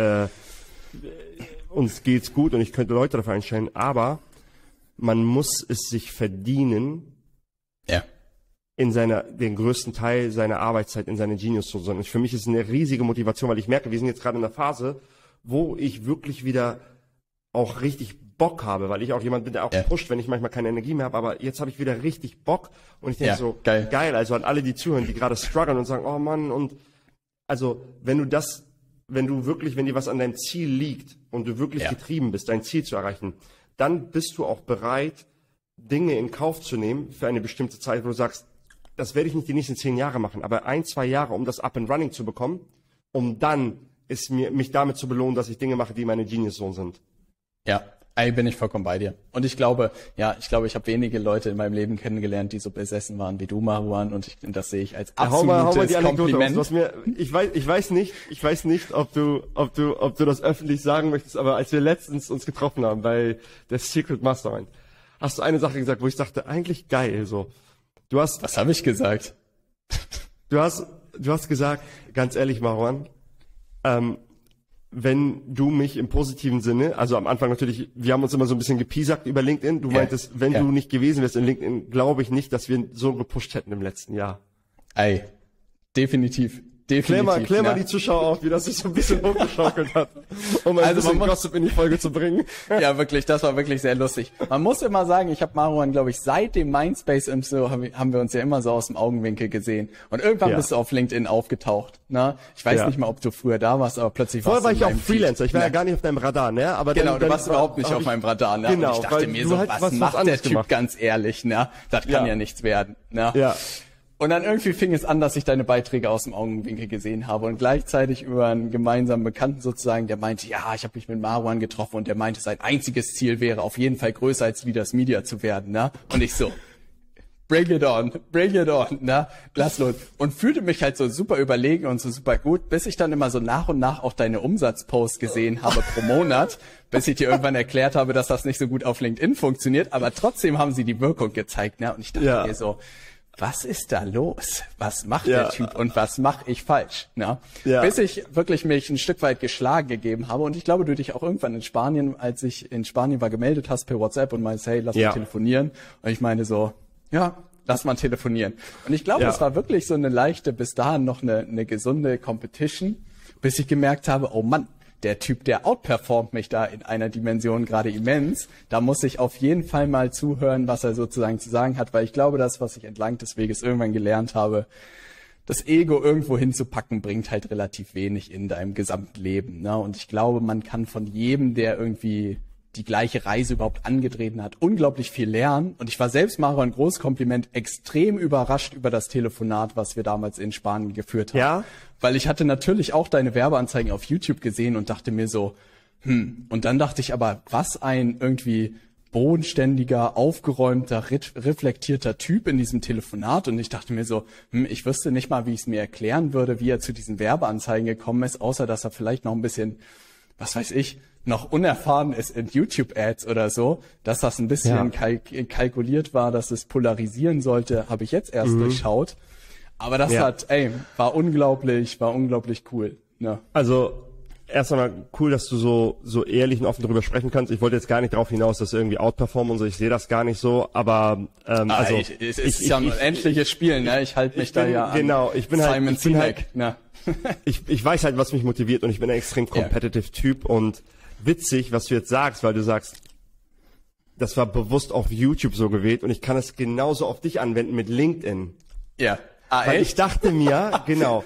uns geht's gut und ich könnte Leute dafür einstellen, aber man muss es sich verdienen, in den größten Teil seiner Arbeitszeit in seine Genius zu sein. Und für mich ist es eine riesige Motivation, weil ich merke, wir sind jetzt gerade in einer Phase, wo ich wirklich wieder auch richtig Bock habe, weil ich auch jemand bin, der auch pusht, wenn ich manchmal keine Energie mehr habe, aber jetzt habe ich wieder richtig Bock und ich denke so, geil, also an alle, die zuhören, die gerade strugglen und sagen, oh Mann, und also wenn dir was an deinem Ziel liegt und du wirklich getrieben bist, dein Ziel zu erreichen, dann bist du auch bereit, Dinge in Kauf zu nehmen für eine bestimmte Zeit, wo du sagst, das werde ich nicht die nächsten 10 Jahre machen, aber 1, 2 Jahre, um das up and running zu bekommen, um dann mich damit zu belohnen, dass ich Dinge mache, die meine Genius Zone sind. Ja, bin ich vollkommen bei dir. Und ich glaube, ich habe wenige Leute in meinem Leben kennengelernt, die so besessen waren wie du, Marwan, und das sehe ich als absolutes hau mal die Anekdote Kompliment. Aus, ich weiß nicht, ob du das öffentlich sagen möchtest, aber als wir letztens uns getroffen haben bei der Secret Mastermind, hast du eine Sache gesagt, wo ich dachte, eigentlich geil, so. Was habe ich gesagt? Du hast gesagt, ganz ehrlich, Marwan, wenn du mich im positiven Sinne, also am Anfang natürlich, wir haben uns immer so ein bisschen gepiesackt über LinkedIn, du meintest, wenn du nicht gewesen wärst in LinkedIn, glaube ich nicht, dass wir so gepusht hätten im letzten Jahr. Definitiv. Klär mal die Zuschauer auf, wie das sich so ein bisschen hochgeschaukelt hat, um ein bisschen Gossip in die Folge zu bringen. Ja, wirklich, das war wirklich sehr lustig. Man muss immer sagen, ich habe Marwan, glaube ich, seit dem Mindspace und so haben wir uns ja immer so aus dem Augenwinkel gesehen. Und irgendwann bist du auf LinkedIn aufgetaucht. Ne? Ich weiß nicht mal, ob du früher da warst, aber plötzlich warst du Vorher war ich auch Freelancer, ich war ja gar nicht auf deinem Radar, ne? Aber genau, du warst überhaupt nicht auf meinem Radar, ne? Genau, und ich dachte mir so, was macht der Typ ganz ehrlich, ne? Das kann ja nichts werden, ne? Ja. Und dann irgendwie fing es an, dass ich deine Beiträge aus dem Augenwinkel gesehen habe und gleichzeitig über einen gemeinsamen Bekannten sozusagen, der meinte, ja, ich habe mich mit Marwan getroffen und der meinte, sein einziges Ziel wäre auf jeden Fall größer als Leaders Media zu werden, ne? Und ich so, bring it on, ne? Lass los. Und fühlte mich halt so super überlegen und so super gut, bis ich dann immer so nach und nach auch deine Umsatzposts gesehen habe pro Monat, bis ich dir irgendwann erklärt habe, dass das nicht so gut auf LinkedIn funktioniert, aber trotzdem haben sie die Wirkung gezeigt, ne? Und ich dachte mir so, was ist da los? Was macht der Typ und was mache ich falsch? Ne? Ja. Bis ich wirklich mich ein Stück weit geschlagen gegeben habe und ich glaube, du dich auch irgendwann in Spanien, als ich in Spanien war, gemeldet hast per WhatsApp und meinte, hey, lass mal telefonieren. Und ich meine so, ja, lass mal telefonieren. Und ich glaube, es war wirklich so eine leichte, bis dahin noch eine gesunde Competition, bis ich gemerkt habe, oh Mann, der Typ, der outperformt mich da in einer Dimension gerade immens. Da muss ich auf jeden Fall mal zuhören, was er sozusagen zu sagen hat, weil ich glaube, das, was ich entlang des Weges irgendwann gelernt habe, das Ego irgendwo hinzupacken, bringt halt relativ wenig in deinem gesamten Leben. Ne? Und ich glaube, man kann von jedem, der irgendwie die gleiche Reise überhaupt angetreten hat, unglaublich viel lernen. Und ich war selbst, Maro, ein großes Kompliment, extrem überrascht über das Telefonat, was wir damals in Spanien geführt haben. Ja? Weil ich hatte natürlich auch deine Werbeanzeigen auf YouTube gesehen und dachte mir so, und dann dachte ich aber, was ein irgendwie bodenständiger, aufgeräumter, reflektierter Typ in diesem Telefonat. Und ich dachte mir so, ich wüsste nicht mal, wie ich es mir erklären würde, wie er zu diesen Werbeanzeigen gekommen ist, außer dass er vielleicht noch ein bisschen, was weiß ich, noch unerfahren ist in YouTube-Ads oder so, dass das ein bisschen kalkuliert war, dass es polarisieren sollte, habe ich jetzt erst durchschaut. Aber das war unglaublich cool. Ne? Also erst einmal cool, dass du so ehrlich und offen darüber sprechen kannst. Ich wollte jetzt gar nicht darauf hinaus, dass irgendwie outperformen und so. Ich sehe das gar nicht so, aber es ist ja ein endliches Spiel, ne? Ich halte mich da ja an. Genau, ich bin Simon Sinek. Ne? Ich weiß halt, was mich motiviert und ich bin ein extrem competitive Typ und witzig, was du jetzt sagst, weil du sagst, das war bewusst auf YouTube so gewählt und ich kann es genauso auf dich anwenden mit LinkedIn. Ja. Weil ich dachte mir,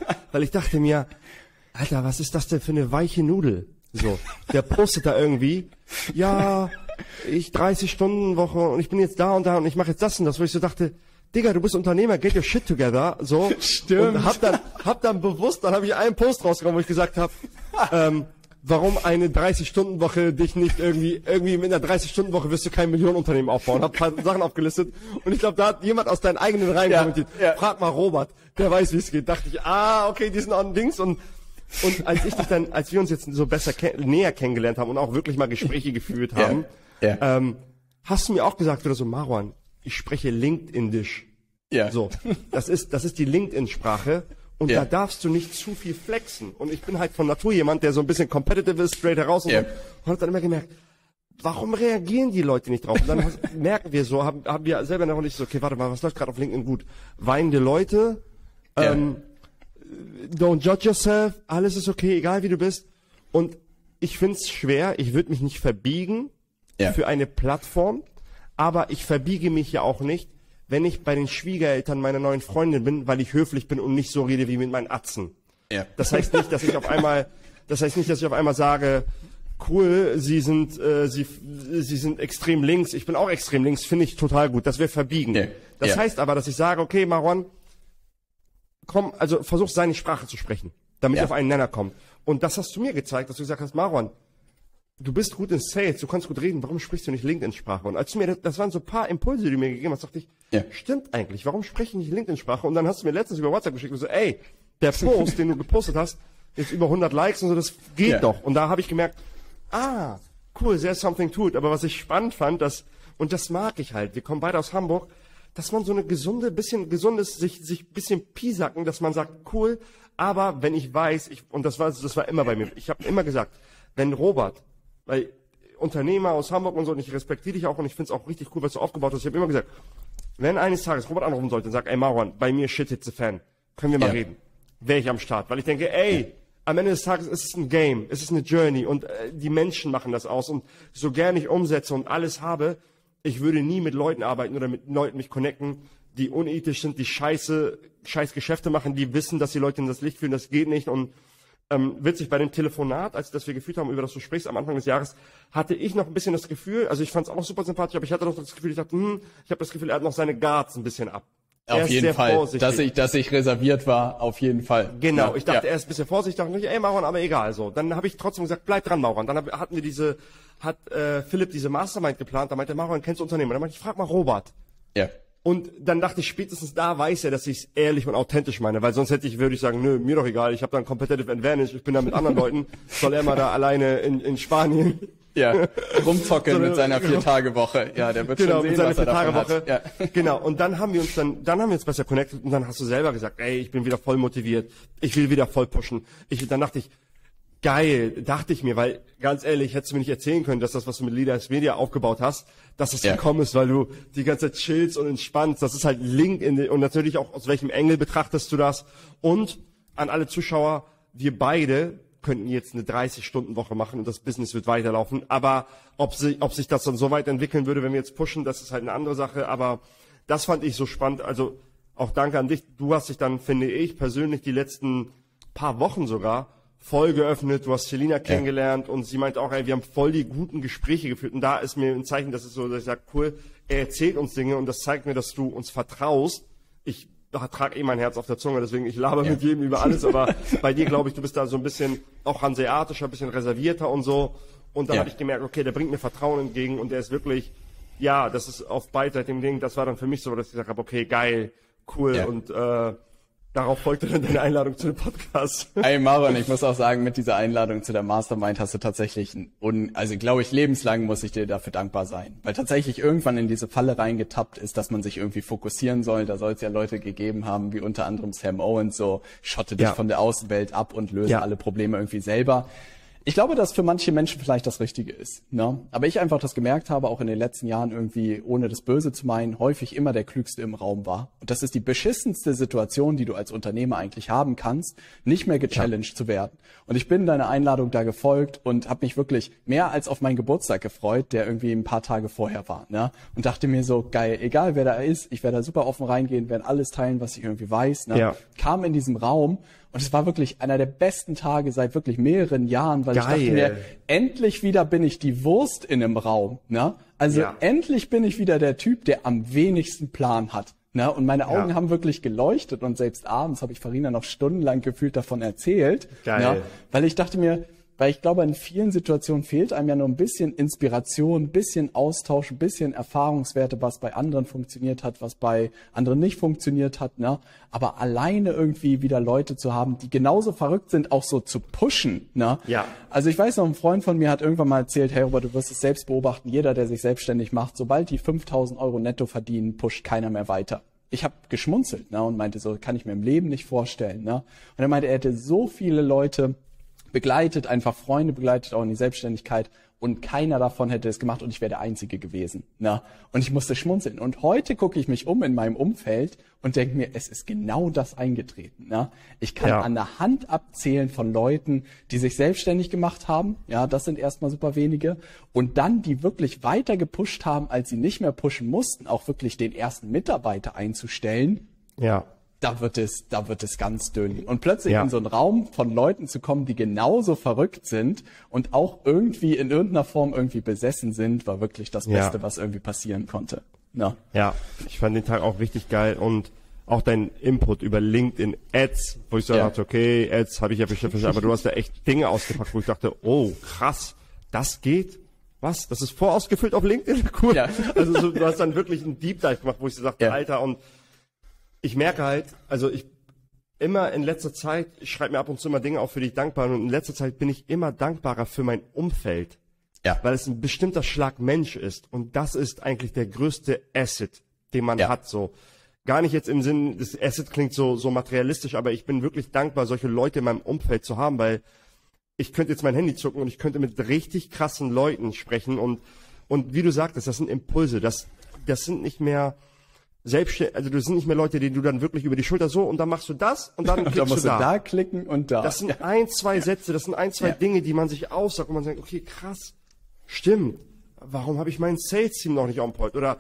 Alter, was ist das denn für eine weiche Nudel? So, der postet da irgendwie, ja, ich 30-Stunden-Woche und ich bin jetzt da und ich mache jetzt das und das, wo ich so dachte, Digga, du bist Unternehmer, get your shit together, so. Stimmt. Und hab dann bewusst, dann habe ich einen Post rausgekommen, wo ich gesagt habe, warum eine 30-Stunden-Woche dich nicht irgendwie mit einer 30-Stunden-Woche wirst du kein Millionenunternehmen aufbauen. Hab ein paar Sachen aufgelistet und ich glaube, da hat jemand aus deinen eigenen Reihen kommentiert. Frag mal Robert, der weiß, wie es geht. Dachte ich, okay, die sind on Dings und als wir uns jetzt so besser näher kennengelernt haben und auch wirklich mal Gespräche geführt haben, hast du mir auch gesagt oder so, Marwan, ich spreche LinkedIn-Disch. Ja. So, das ist die LinkedIn-Sprache. Und da darfst du nicht zu viel flexen. Und ich bin halt von Natur jemand, der so ein bisschen competitive ist, straight heraus und so. Und hab dann immer gemerkt, warum reagieren die Leute nicht drauf? Und dann merken wir so, haben wir selber noch nicht so, okay, warte mal, was läuft gerade auf LinkedIn gut? Weinende Leute, don't judge yourself, alles ist okay, egal wie du bist. Und ich find's schwer, ich würde mich nicht verbiegen für eine Plattform, aber ich verbiege mich ja auch nicht, wenn ich bei den Schwiegereltern meiner neuen Freundin bin, weil ich höflich bin und nicht so rede wie mit meinen Atzen. Ja. Das heißt nicht, dass ich auf einmal sage, cool, Sie sind extrem links, ich bin auch extrem links, finde ich total gut, das wäre verbiegen. Ja. Das heißt aber, dass ich sage, okay, Marwan, komm, also versuch seine Sprache zu sprechen, damit ihr auf einen Nenner kommt. Und das hast du mir gezeigt, dass du gesagt hast, Marwan, du bist gut in Sales, du kannst gut reden, warum sprichst du nicht LinkedIn-Sprache? Und als du mir, das waren so ein paar Impulse, die du mir gegeben hast, dachte ich, stimmt eigentlich, warum spreche ich nicht LinkedIn-Sprache? Und dann hast du mir letztens über WhatsApp geschickt und so, ey, der Post, den du gepostet hast, jetzt über 100 Likes und so, das geht doch. Und da habe ich gemerkt, cool, there's something to it. Aber was ich spannend fand, und das mag ich halt, wir kommen beide aus Hamburg, dass man so eine gesundes, sich bisschen piesacken, dass man sagt, cool, aber wenn ich weiß, und das war immer bei mir, ich habe immer gesagt, wenn Robert, weil Unternehmer aus Hamburg und so, und ich respektiere dich auch und ich finde es auch richtig cool, was du aufgebaut hast. Ich habe immer gesagt, wenn eines Tages Robert anrufen sollte und sagt, ey Marwan, bei mir shit hits a fan, können wir mal reden, wäre ich am Start. Weil ich denke, am Ende des Tages ist es ein Game, es ist eine Journey und die Menschen machen das aus. Und so gerne ich umsetze und alles habe, ich würde nie mit Leuten arbeiten oder mit Leuten mich connecten, die unethisch sind, die scheiß Geschäfte machen, die wissen, dass die Leute in das Licht führen, das geht nicht. Und witzig, bei dem Telefonat, als das wir geführt haben, über das du sprichst, am Anfang des Jahres, hatte ich noch ein bisschen das Gefühl, also ich fand es auch super sympathisch, aber ich hatte noch das Gefühl, ich dachte, ich habe das Gefühl, er hat noch seine Guards ein bisschen ab. Auf jeden Fall, dass ich reserviert war, auf jeden Fall. Genau, ich dachte, er ist ein bisschen vorsichtig, dachte nicht, ey Mauern, aber egal, so. Dann habe ich trotzdem gesagt, bleib dran, Mauern. Dann hatten wir hat Philipp diese Mastermind geplant, da meinte Mauern, kennst du Unternehmen? Dann meinte ich, frag mal Robert. Ja. Und dann dachte ich, spätestens da weiß er, dass ich es ehrlich und authentisch meine, weil sonst würde ich sagen, nö, mir doch egal, ich habe da ein Competitive Advantage, ich bin da mit anderen Leuten, soll er mal da alleine in Spanien rumzocken mit seiner 4-Tage-Woche. Ja, der wird schon sehen, was er davon hat. Ja. Genau, und dann haben wir uns besser connected und dann hast du selber gesagt, ey, ich bin wieder voll motiviert, ich will wieder voll pushen. Dann dachte ich, geil, dachte ich mir, weil ganz ehrlich, hättest du mir nicht erzählen können, dass das, was du mit Leaders Media aufgebaut hast, dass das gekommen ist, weil du die ganze Zeit chillst und entspannst. Das ist halt LinkedIn und natürlich auch aus welchem Engel betrachtest du das. Und an alle Zuschauer, wir beide könnten jetzt eine 30-Stunden-Woche machen und das Business wird weiterlaufen. Aber ob sich das dann so weit entwickeln würde, wenn wir jetzt pushen, das ist halt eine andere Sache. Aber das fand ich so spannend. Also auch danke an dich. Du hast dich dann, finde ich, persönlich die letzten paar Wochen sogar voll geöffnet. Du hast Selina kennengelernt und sie meinte auch, ey, wir haben voll die guten Gespräche geführt. Und da ist mir ein Zeichen, dass es so, dass ich sage, cool, er erzählt uns Dinge und das zeigt mir, dass du uns vertraust. Ich trage mein Herz auf der Zunge, deswegen ich laber mit jedem über alles, aber bei dir glaube ich, du bist da so ein bisschen auch hanseatischer, ein bisschen reservierter und so. Und dann habe ich gemerkt, okay, der bringt mir Vertrauen entgegen und der ist wirklich, ja, das ist auf beidseitigem Ding. Das war dann für mich so, dass ich gesagt habe, okay, geil, cool und darauf folgte dann deine Einladung zu dem Podcast. Ey, Marwan, ich muss auch sagen, mit dieser Einladung zu der Mastermind hast du tatsächlich, also glaube ich, lebenslang muss ich dir dafür dankbar sein. Weil tatsächlich irgendwann in diese Falle reingetappt ist, dass man sich irgendwie fokussieren soll. Da soll es ja Leute gegeben haben, wie unter anderem Sam Owens, so schotte dich von der Außenwelt ab und löse alle Probleme irgendwie selber. Ich glaube, dass für manche Menschen vielleicht das Richtige ist, ne? Aber ich einfach das gemerkt habe, auch in den letzten Jahren irgendwie, ohne das Böse zu meinen, häufig immer der Klügste im Raum war. Und das ist die beschissenste Situation, die du als Unternehmer eigentlich haben kannst, nicht mehr gechallenged zu werden. Und ich bin deiner Einladung da gefolgt und habe mich wirklich mehr als auf meinen Geburtstag gefreut, der irgendwie ein paar Tage vorher war, ne? Und dachte mir so, geil, egal wer da ist, ich werde da super offen reingehen, werde alles teilen, was ich irgendwie weiß, ne? Ja. Kam in diesem Raum und es war wirklich einer der besten Tage seit wirklich mehreren Jahren, weil ich dachte mir, endlich wieder bin ich die Wurst in einem Raum, ne? Also endlich bin ich wieder der Typ, der am wenigsten Plan hat, ne? Und meine Augen haben wirklich geleuchtet und selbst abends habe ich Farina noch stundenlang gefühlt davon erzählt, ne? Weil ich dachte mir, weil ich glaube, in vielen Situationen fehlt einem ja nur ein bisschen Inspiration, ein bisschen Austausch, ein bisschen Erfahrungswerte, was bei anderen funktioniert hat, was bei anderen nicht funktioniert hat, ne? Aber alleine irgendwie wieder Leute zu haben, die genauso verrückt sind, auch so zu pushen, ne? Ja. Also ich weiß noch, ein Freund von mir hat irgendwann mal erzählt, hey Robert, du wirst es selbst beobachten, jeder, der sich selbstständig macht, sobald die 5.000 € netto verdienen, pusht keiner mehr weiter. Ich habe geschmunzelt, ne? Und meinte so, kann ich mir im Leben nicht vorstellen, ne? Und er meinte, er hätte so viele Leute begleitet, einfach Freunde begleitet, auch in die Selbstständigkeit und keiner davon hätte es gemacht und ich wäre der Einzige gewesen. Ne? Und ich musste schmunzeln. Und heute gucke ich mich um in meinem Umfeld und denke mir, es ist genau das eingetreten. Ne? Ich kann an der Hand abzählen von Leuten, die sich selbstständig gemacht haben. Ja, das sind erstmal super wenige. Und dann, die wirklich weiter gepusht haben, als sie nicht mehr pushen mussten, auch wirklich den ersten Mitarbeiter einzustellen. Ja. Da wird es ganz dünn. Und plötzlich in so einen Raum von Leuten zu kommen, die genauso verrückt sind und auch irgendwie in irgendeiner Form irgendwie besessen sind, war wirklich das Beste, was irgendwie passieren konnte. Ja. Ja, ich fand den Tag auch richtig geil und auch dein Input über LinkedIn Ads, wo ich so dachte, okay, Ads habe ich ja bestimmt verstanden, aber du hast da echt Dinge ausgepackt, wo ich dachte, oh, krass, das geht? Was? Das ist vorausgefüllt auf LinkedIn? Cool. Ja. Also so, du hast dann wirklich einen Deep Dive gemacht, wo ich so sagte, Alter, und ich merke halt, also ich immer in letzter Zeit, ich schreibe mir ab und zu immer Dinge auf, für die ich dankbar bin und in letzter Zeit bin ich immer dankbarer für mein Umfeld. Ja. Weil es ein bestimmter Schlag Mensch ist und das ist eigentlich der größte Asset, den man hat, so. Gar nicht jetzt im Sinn, das Asset klingt so materialistisch, aber ich bin wirklich dankbar, solche Leute in meinem Umfeld zu haben, weil ich könnte jetzt mein Handy zucken und ich könnte mit richtig krassen Leuten sprechen und wie du sagtest, das sind Impulse, das sind nicht mehr also du sind nicht mehr Leute, denen du dann wirklich über die Schulter so und dann machst du das und dann klickst dann musst du da klicken und da. Das sind ein, zwei Sätze, das sind ein, zwei Dinge, die man sich aussagt und man sagt, okay, krass, stimmt. Warum habe ich mein Sales-Team noch nicht on point? Oder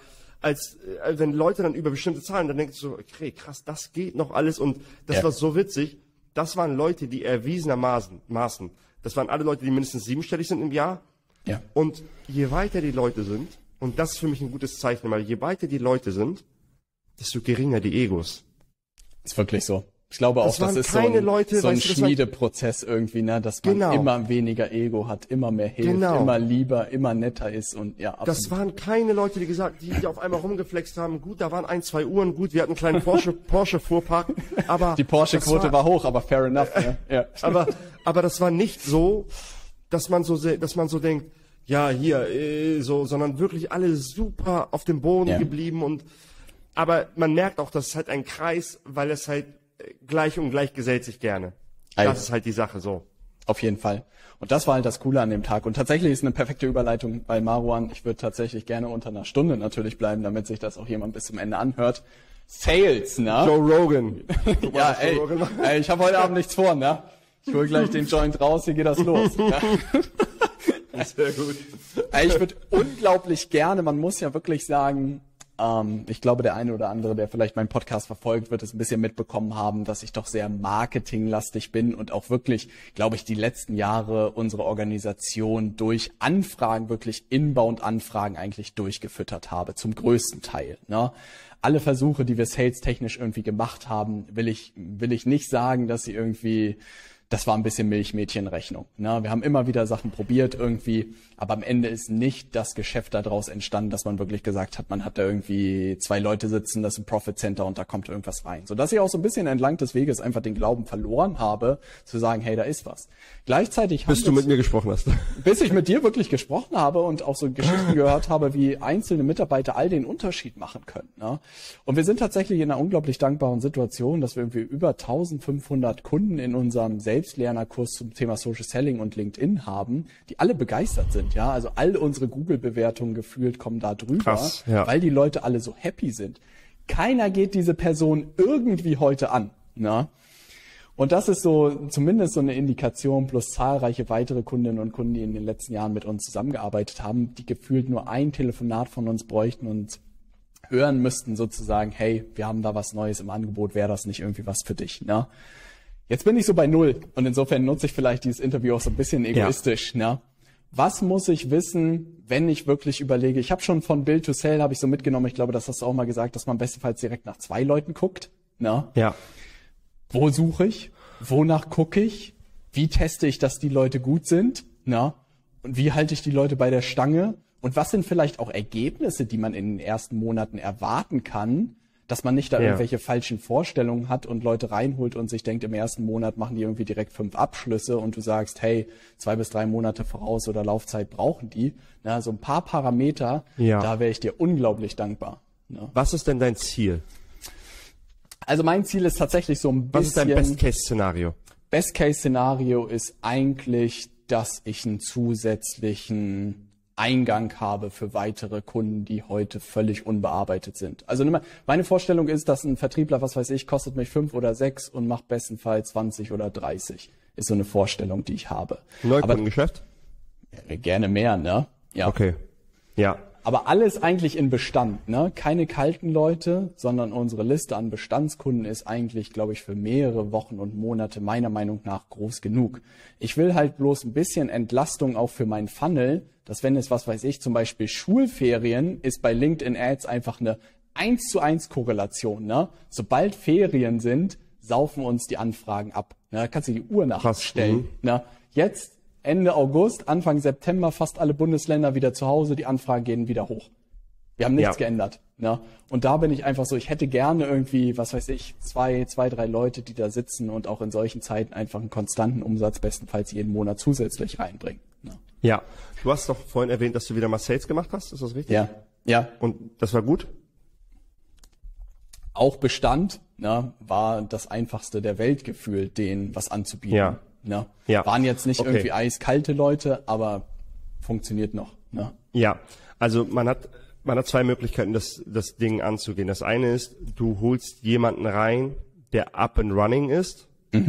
wenn Leute dann über bestimmte Zahlen, dann denkst du so, okay, krass, das geht noch alles und das war so witzig. Das waren Leute, die erwiesenermaßen, das waren alle Leute, die mindestens 7-stellig sind im Jahr. Ja. Und je weiter die Leute sind, und das ist für mich ein gutes Zeichen, weil je weiter die Leute sind, desto geringer die Egos. Ist wirklich so. Ich glaube auch, das ist so ein Schmiedeprozess irgendwie, ne, dass man immer weniger Ego hat, immer mehr hilft, immer lieber, immer netter ist und ja, absolut. Das waren keine Leute, die auf einmal rumgeflext haben, gut, da waren 1, 2 Uhren, gut, wir hatten einen kleinen Porsche-Fuhrpark, aber... Die Porsche-Quote war hoch, aber fair enough, ne? Ja. Aber das war nicht so, dass man so denkt, ja, hier, sondern wirklich alle super auf dem Boden geblieben aber man merkt auch, das ist halt ein Kreis, weil es halt gleich und gleich gesellt sich gerne. Das ist halt die Sache so. Auf jeden Fall. Und das war halt das Coole an dem Tag. Und tatsächlich ist eine perfekte Überleitung bei Marwan. Ich würde tatsächlich gerne unter einer Stunde natürlich bleiben, damit sich das auch jemand bis zum Ende anhört. Sales, ne? Joe Rogan. Ja, ey, ich habe heute Abend nichts vor, ne? Ich hol gleich den Joint raus, hier geht das los. Ja? Sehr gut. Ich würde unglaublich gerne, man muss ja wirklich sagen, Ich glaube, der eine oder andere, der vielleicht meinen Podcast verfolgt, wird es ein bisschen mitbekommen haben, dass ich doch sehr marketinglastig bin und auch wirklich, glaube ich, die letzten Jahre unsere Organisation durch Anfragen, wirklich Inbound-Anfragen eigentlich durchgefüttert habe, zum größten Teil. Ne? Alle Versuche, die wir sales-technisch irgendwie gemacht haben, will ich nicht sagen, dass sie irgendwie... Das war ein bisschen Milchmädchenrechnung. Ne? Wir haben immer wieder Sachen probiert irgendwie, aber am Ende ist nicht das Geschäft daraus entstanden, dass man wirklich gesagt hat, man hat da irgendwie 2 Leute sitzen, das ist ein Profit Center und da kommt irgendwas rein. Sodass ich auch so ein bisschen entlang des Weges einfach den Glauben verloren habe, zu sagen, hey, da ist was. Gleichzeitig bis du mit mir gesprochen hast. Bis ich mit dir wirklich gesprochen habe und auch so Geschichten gehört habe, wie einzelne Mitarbeiter all den Unterschied machen können. Ne? Und wir sind tatsächlich in einer unglaublich dankbaren Situation, dass wir irgendwie über 1500 Kunden in unserem Selbstlernerkurs zum Thema Social Selling und LinkedIn haben, die alle begeistert sind. Ja, also all unsere Google-Bewertungen gefühlt kommen da drüber, krass, ja. Weil die Leute alle so happy sind. Keiner geht diese Person irgendwie heute an. Ne? Und das ist so zumindest so eine Indikation plus zahlreiche weitere Kundinnen und Kunden, die in den letzten Jahren mit uns zusammengearbeitet haben, die gefühlt nur ein Telefonat von uns bräuchten und hören müssten sozusagen, hey, wir haben da was Neues im Angebot, wäre das nicht irgendwie was für dich? Ne? Jetzt bin ich so bei 0 und insofern nutze ich vielleicht dieses Interview auch so ein bisschen egoistisch. Ja. Ne? Was muss ich wissen, wenn ich wirklich überlege? Ich habe schon von Build to Sell habe ich so mitgenommen, ich glaube, das hast du auch mal gesagt, dass man bestenfalls direkt nach 2 Leuten guckt. Ne? Ja. Wo suche ich? Wonach gucke ich? Wie teste ich, dass die Leute gut sind? Na? Und wie halte ich die Leute bei der Stange? Und was sind vielleicht auch Ergebnisse, die man in den ersten Monaten erwarten kann, dass man nicht da irgendwelche falschen Vorstellungen hat und Leute reinholt und sich denkt, im ersten Monat machen die irgendwie direkt 5 Abschlüsse und du sagst, hey, 2 bis 3 Monate voraus oder Laufzeit brauchen die. Na, so ein paar Parameter, da wäre ich dir unglaublich dankbar. Na? Was ist denn dein Ziel? Also mein Ziel ist tatsächlich so ein bisschen... Was ist dein Best-Case-Szenario? Best-Case-Szenario ist eigentlich, dass ich einen zusätzlichen Eingang habe für weitere Kunden, die heute völlig unbearbeitet sind. Also meine Vorstellung ist, dass ein Vertriebler, was weiß ich, kostet mich 5 oder 6 und macht bestenfalls 20 oder 30. Ist so eine Vorstellung, die ich habe. Neukundengeschäft? Gerne mehr, ne? Ja. Okay. Ja. Aber alles eigentlich in Bestand, ne? Keine kalten Leute, sondern unsere Liste an Bestandskunden ist eigentlich, glaube ich, für mehrere Wochen und Monate meiner Meinung nach groß genug. Ich will halt bloß ein bisschen Entlastung auch für meinen Funnel, dass wenn es, was weiß ich, zum Beispiel Schulferien ist bei LinkedIn Ads einfach eine 1:1 Korrelation, ne? Sobald Ferien sind, saufen uns die Anfragen ab. Ne? Da kannst du die Uhr nachstellen. Ne? Jetzt Ende August, Anfang September, fast alle Bundesländer wieder zu Hause, die Anfragen gehen wieder hoch. Wir haben nichts geändert. Ne? Und da bin ich einfach so, ich hätte gerne irgendwie, was weiß ich, 2, 3 Leute, die da sitzen und auch in solchen Zeiten einfach einen konstanten Umsatz bestenfalls jeden Monat zusätzlich reinbringen. Ne? Ja, du hast doch vorhin erwähnt, dass du wieder mal Sales gemacht hast, ist das richtig? Ja. Ja. Und das war gut? Auch Bestand, ne, war das einfachste der Welt gefühlt, denen was anzubieten. Ja. Ne? Ja. Waren jetzt nicht irgendwie eiskalte Leute, aber funktioniert noch. Ne? Ja, also man hat 2 Möglichkeiten, das Ding anzugehen. Das eine ist, du holst jemanden rein, der up and running ist,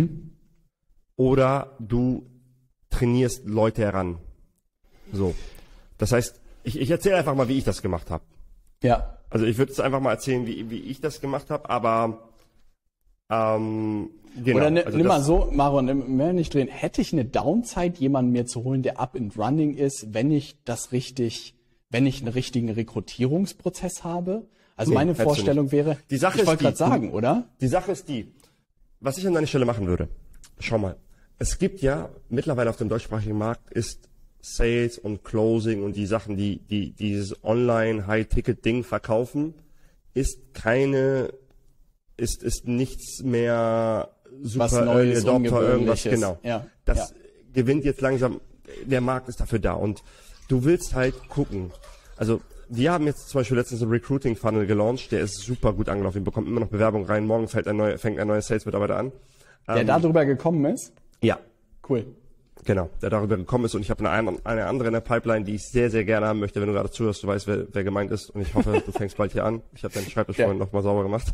oder du trainierst Leute heran. So, das heißt, ich erzähle einfach mal, wie ich das gemacht habe. Ja. Also ich würde es einfach mal erzählen, wie ich das gemacht habe, aber genau. Oder nimm mal so, Maron, mehr nicht drehen. Hätte ich eine Downside, jemanden mir zu holen, der up and running ist, wenn ich einen richtigen Rekrutierungsprozess habe? Also meine Vorstellung wäre, ich wollte gerade sagen, oder? Die Sache ist die, was ich an deiner Stelle machen würde. Schau mal, es gibt ja mittlerweile auf dem deutschsprachigen Markt ist Sales und Closing und die Sachen, die dieses Online High-Ticket-Ding verkaufen, ist nichts mehr super was Neues, irgendwas, genau. Ja, das gewinnt jetzt langsam, der Markt ist dafür da und du willst halt gucken. Also, wir haben jetzt zum Beispiel letztens einen Recruiting-Funnel gelauncht, der ist super gut angelaufen, wir bekommen immer noch Bewerbung rein, morgen fängt ein neuer Sales-Mitarbeiter an. Der darüber gekommen ist? Ja. Cool. Genau, der darüber gekommen ist und ich habe eine andere in der Pipeline, die ich sehr, sehr gerne haben möchte, wenn du gerade zuhörst, du weißt, wer gemeint ist und ich hoffe, du fängst bald hier an. Ich habe deinen Schreibtisch vorhin nochmal sauber gemacht.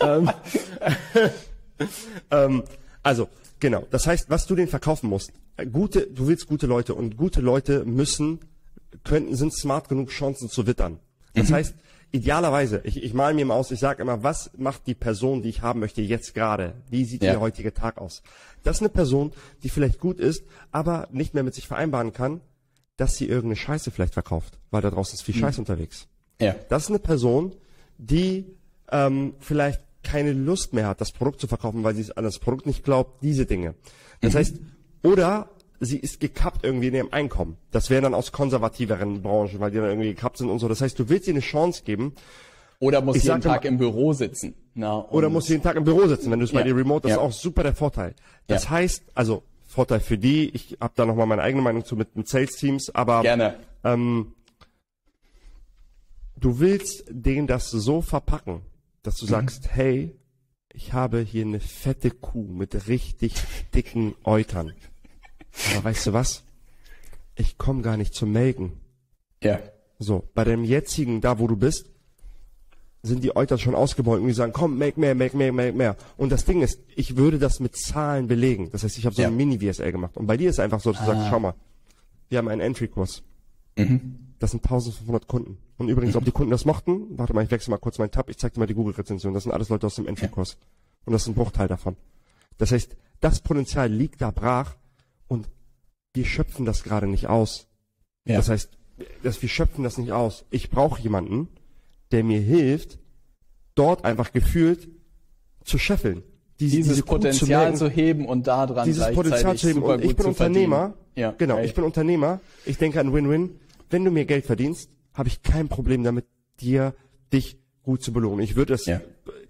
Also, genau, das heißt, was du denen verkaufen musst, du willst gute Leute und gute Leute sind smart genug, Chancen zu wittern. Das heißt, idealerweise, ich male mir mal aus, ich sage immer, was macht die Person, die ich haben möchte, jetzt gerade? Wie sieht ihr heutiger Tag aus? Das ist eine Person, die vielleicht gut ist, aber nicht mehr mit sich vereinbaren kann, dass sie irgendeine Scheiße vielleicht verkauft, weil da draußen ist viel Scheiß unterwegs. Ja. Das ist eine Person, die vielleicht keine Lust mehr hat, das Produkt zu verkaufen, weil sie an das Produkt nicht glaubt, diese Dinge. Das heißt, oder sie ist gekappt irgendwie in ihrem Einkommen. Das wären dann aus konservativeren Branchen, weil die dann irgendwie gekappt sind und so. Das heißt, du willst ihr eine Chance geben. Oder muss jeden Tag im Büro sitzen. Oder muss jeden Tag im Büro sitzen. Wenn du es bei dir remote, das ist auch super der Vorteil. Das heißt, also Vorteil für die, ich habe da nochmal meine eigene Meinung zu mit Sales-Teams, aber gerne. Du willst denen das so verpacken, dass du sagst, hey, ich habe hier eine fette Kuh mit richtig dicken Eutern. Aber weißt du was? Ich komme gar nicht zum Melken. Ja. So, bei dem jetzigen, da wo du bist, sind die Eutern schon ausgebeult und die sagen, komm, make mehr. Und das Ding ist, ich würde das mit Zahlen belegen. Das heißt, ich habe so eine Mini-VSL gemacht. Und bei dir ist einfach so, dass du sagst, schau mal, wir haben einen Entry-Kurs. Das sind 1500 Kunden. Und übrigens, ob die Kunden das mochten, warte mal, ich wechsle mal kurz meinen Tab, ich zeig dir mal die Google-Rezension. Das sind alles Leute aus dem Entry-Kurs. Und das ist ein Bruchteil davon. Das heißt, das Potenzial liegt da brach und wir schöpfen das gerade nicht aus. Ja. Das heißt, wir schöpfen das nicht aus. Ich brauche jemanden, der mir hilft, dort einfach gefühlt zu scheffeln. Dieses Potenzial zu heben und da dran dieses Potenzial zu heben. Und ich bin Unternehmer. Ja, genau, ich bin Unternehmer. Ich denke an Win-Win. Wenn du mir Geld verdienst, habe ich kein Problem damit, dich gut zu belohnen. Ich würde das.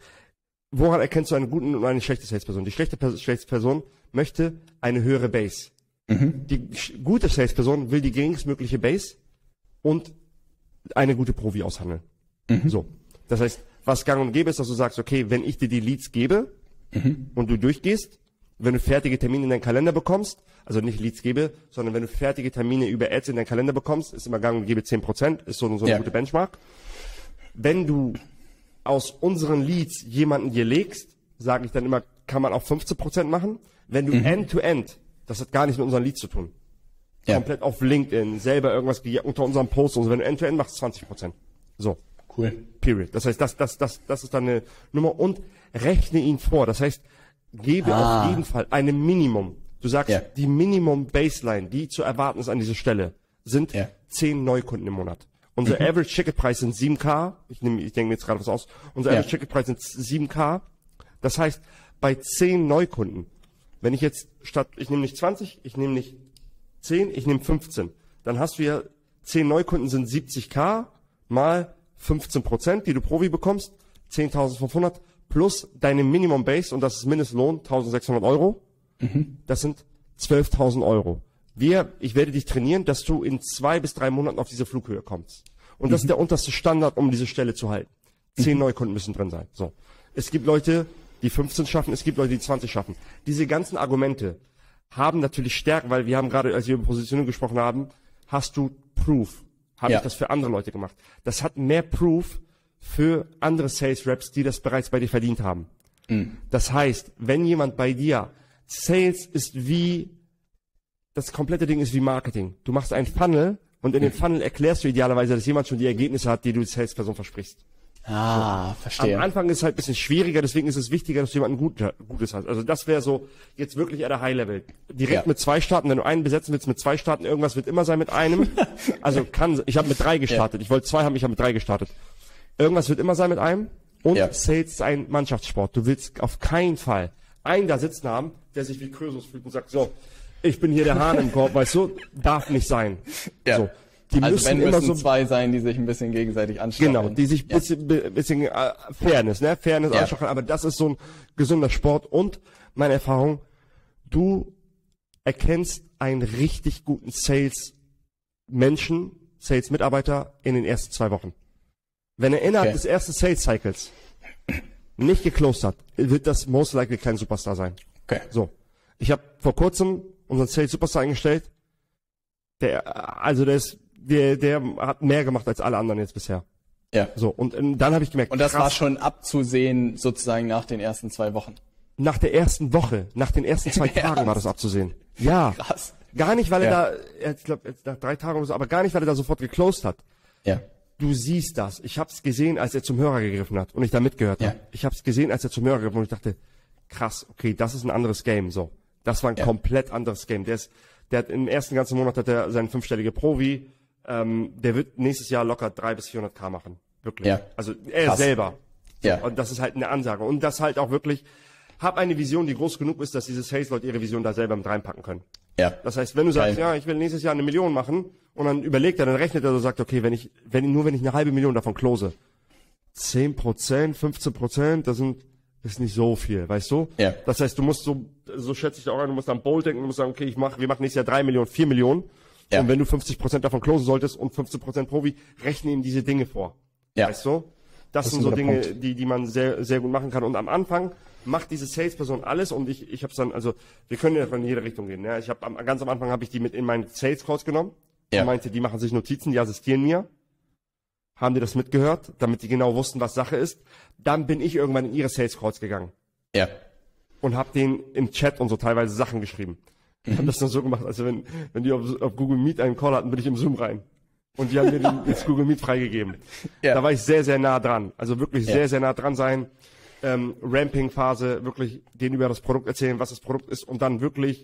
Woran erkennst du eine gute und eine schlechte Salesperson? Die schlechte Salesperson möchte eine höhere Base. Die gute Salesperson will die geringstmögliche Base und eine gute Provi aushandeln. So. Das heißt, was gang und gäbe ist, dass du sagst, okay, wenn ich dir die Leads gebe und du durchgehst, wenn du fertige Termine in deinen Kalender bekommst, also nicht Leads gebe, sondern wenn du fertige Termine über Ads in deinen Kalender bekommst, ist immer gang und gäbe 10%, ist so eine gute Benchmark. Wenn du aus unseren Leads jemanden dir legst, sage ich dann immer, kann man auch 15% machen. Wenn du End-to-End, das hat gar nichts mit unseren Leads zu tun, komplett auf LinkedIn, selber irgendwas unter unserem Post und so, wenn du End-to-End machst, 20%. So. Cool. Period. Das heißt, das ist dann eine Nummer und rechne ihn vor. Das heißt, gebe auf jeden Fall ein Minimum. Du sagst, die Minimum Baseline, die zu erwarten ist an dieser Stelle, sind 10 Neukunden im Monat. Unser Average Ticket Preis sind 7K. Ich denke mir jetzt gerade was aus. Unser Average Ticket Preis sind 7K. Das heißt, bei 10 Neukunden, wenn ich jetzt ich nehme nicht 20, ich nehme nicht 10, ich nehme 15. Dann hast du ja 10 Neukunden sind 70K mal 15%, die du Provi bekommst, 10.500 plus deine Minimum Base, und das ist Mindestlohn, 1.600 Euro. Das sind 12.000 Euro. Ich werde dich trainieren, dass du in 2 bis 3 Monaten auf diese Flughöhe kommst. Und das ist der unterste Standard, um diese Stelle zu halten. 10 Neukunden müssen drin sein. So. Es gibt Leute, die 15 schaffen, es gibt Leute, die 20 schaffen. Diese ganzen Argumente haben natürlich Stärken, weil wir haben gerade, als wir über Positionierung gesprochen haben, hast du Proof. Habe ich das für andere Leute gemacht. Das hat mehr Proof für andere Sales Reps, die das bereits bei dir verdient haben. Das heißt, wenn jemand bei dir, Sales ist das komplette Ding ist wie Marketing. Du machst einen Funnel und in dem Funnel erklärst du idealerweise, dass jemand schon die Ergebnisse hat, die du als Salesperson versprichst. Verstehe. Am Anfang ist es halt ein bisschen schwieriger, deswegen ist es wichtiger, dass du jemanden Gutes hast. Also das wäre so jetzt wirklich at a High Level. Direkt mit 2 starten, wenn du einen besetzen willst, mit 2 starten, irgendwas wird immer sein mit einem. Also ich habe mit 3 gestartet. Ich wollte 2 haben, ich habe mit 3 gestartet. Irgendwas wird immer sein mit einem. Und Sales ist ein Mannschaftssport. Du willst auf keinen Fall einen da sitzen haben, der sich wie Krösus fühlt und sagt, so, ich bin hier der Hahn im Korb, weißt du, darf nicht sein. So. Die müssen immer so 2 sein, die sich ein bisschen gegenseitig anstacheln. Genau, die sich bisschen Fairness anstacheln, aber das ist so ein gesunder Sport. Und meine Erfahrung, du erkennst einen richtig guten Sales-Mitarbeiter in den ersten 2 Wochen. Wenn er innerhalb des ersten Sales-Cycles nicht geclosed hat, wird das most likely kein Superstar sein. Okay. So. Ich habe vor kurzem unseren Sales-Superstar eingestellt. Der hat mehr gemacht als alle anderen jetzt bisher. Ja. So, und dann habe ich gemerkt. Und das war schon abzusehen, sozusagen nach den ersten 2 Wochen. Nach der ersten Woche, nach den ersten 2 Tagen war das abzusehen. Ja. Krass. Gar nicht, weil er ich glaube, nach 3 Tagen oder so, aber gar nicht, weil er da sofort geclosed hat. Ja. du siehst das. Ich habe es gesehen, als er zum Hörer gegriffen hat und ich da mitgehört habe. Ich habe es gesehen, als er zum Hörer gegriffen hat und ich dachte, krass, okay, das ist ein anderes Game. So, das war ein komplett anderes Game. Der hat im ersten ganzen Monat hat er seinen 5-stellige Provi. Der wird nächstes Jahr locker 300 bis 400.000 machen. Wirklich. Ja. Also er selber. So, ja. Und das ist halt eine Ansage. Und das halt auch wirklich, hab eine Vision, die groß genug ist, dass diese Sales-Leute ihre Vision da selber mit reinpacken können. Ja. Das heißt, wenn du sagst, ja, ich will nächstes Jahr 1 Million machen, und dann überlegt er, dann rechnet er und sagt, okay, wenn ich 500.000 davon close, 10%, 15%, ist nicht so viel, weißt du? Ja. Das heißt, du musst so schätze ich auch an, du musst an Bold denken, du musst sagen, okay, wir machen nächstes Jahr 3 Millionen, 4 Millionen. Ja. Und wenn du 50% davon closen solltest und 15% Profi, rechne ihm diese Dinge vor. Ja. Weißt du? Das sind so Dinge, die man sehr, sehr gut machen kann. Und am Anfang macht diese Salesperson alles und ich habe es dann, also wir können ja in jede Richtung gehen. Ja? Ganz am Anfang habe ich die mit in meinen Sales Calls genommen. Ja. Und meinte, die machen sich Notizen, die assistieren mir. Haben die das mitgehört, damit die genau wussten, was Sache ist. Dann bin ich irgendwann in ihre Sales Calls gegangen. Ja. Und habe denen im Chat und so teilweise Sachen geschrieben. Ich habe das dann so gemacht, also wenn die auf Google Meet einen Call hatten, bin ich im Zoom rein. Und die haben mir das Google Meet freigegeben. Ja. Da war ich sehr, sehr nah dran. Also wirklich sehr, sehr nah dran sein. Ramping-Phase, wirklich denen über das Produkt erzählen, was das Produkt ist. Und dann wirklich,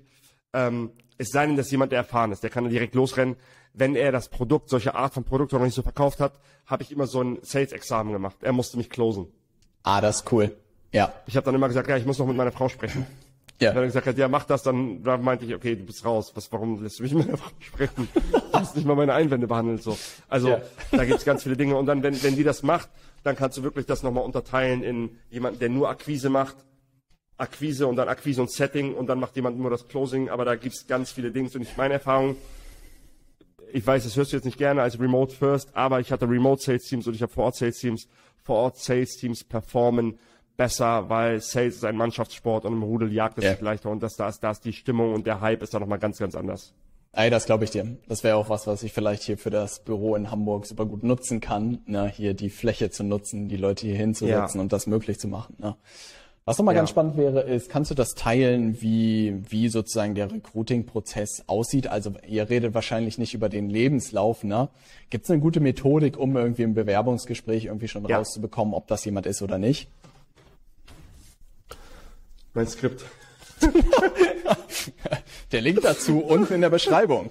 es sei denn, dass jemand, der erfahren ist, der kann dann direkt losrennen. Wenn er das Produkt, solche Art von Produkt noch nicht so verkauft hat, habe ich immer so ein Sales-Examen gemacht. Er musste mich closen. Ah, das ist cool. Ja. Ich habe dann immer gesagt, ja, ich muss noch mit meiner Frau sprechen. Ja. Wenn er gesagt hat, ja, mach das, dann meinte ich, okay, du bist raus. Warum lässt du mich mit meiner Frau sprechen? Du hast nicht mal meine Einwände behandelt, so. Also, da gibt's ganz viele Dinge. Und dann, wenn die das macht, dann kannst du wirklich das nochmal unterteilen in jemanden, der nur Akquise macht. Akquise und dann Akquise und Setting und dann macht jemand nur das Closing. Aber da gibt's ganz viele Dinge. Und meine Erfahrung, ich weiß, das hörst du jetzt nicht gerne als Remote First, aber ich hatte Remote Sales Teams und ich habe Vor Ort Sales Teams. Vor Ort Sales Teams performen besser, weil Sales ist ein Mannschaftssport und im Rudel jagt es sich leichter und da ist die Stimmung und der Hype ist da nochmal ganz, ganz anders. Ey, das glaube ich dir. Das wäre auch was ich vielleicht hier für das Büro in Hamburg super gut nutzen kann, ne? Hier die Fläche zu nutzen, die Leute hier hinzusetzen und das möglich zu machen. Ne? Was nochmal ganz spannend wäre, ist, kannst du das teilen, wie sozusagen der Recruiting-Prozess aussieht? Also ihr redet wahrscheinlich nicht über den Lebenslauf, ne? Gibt es eine gute Methodik, um irgendwie im Bewerbungsgespräch irgendwie schon rauszubekommen, ob das jemand ist oder nicht? Mein Skript. Der Link dazu unten in der Beschreibung.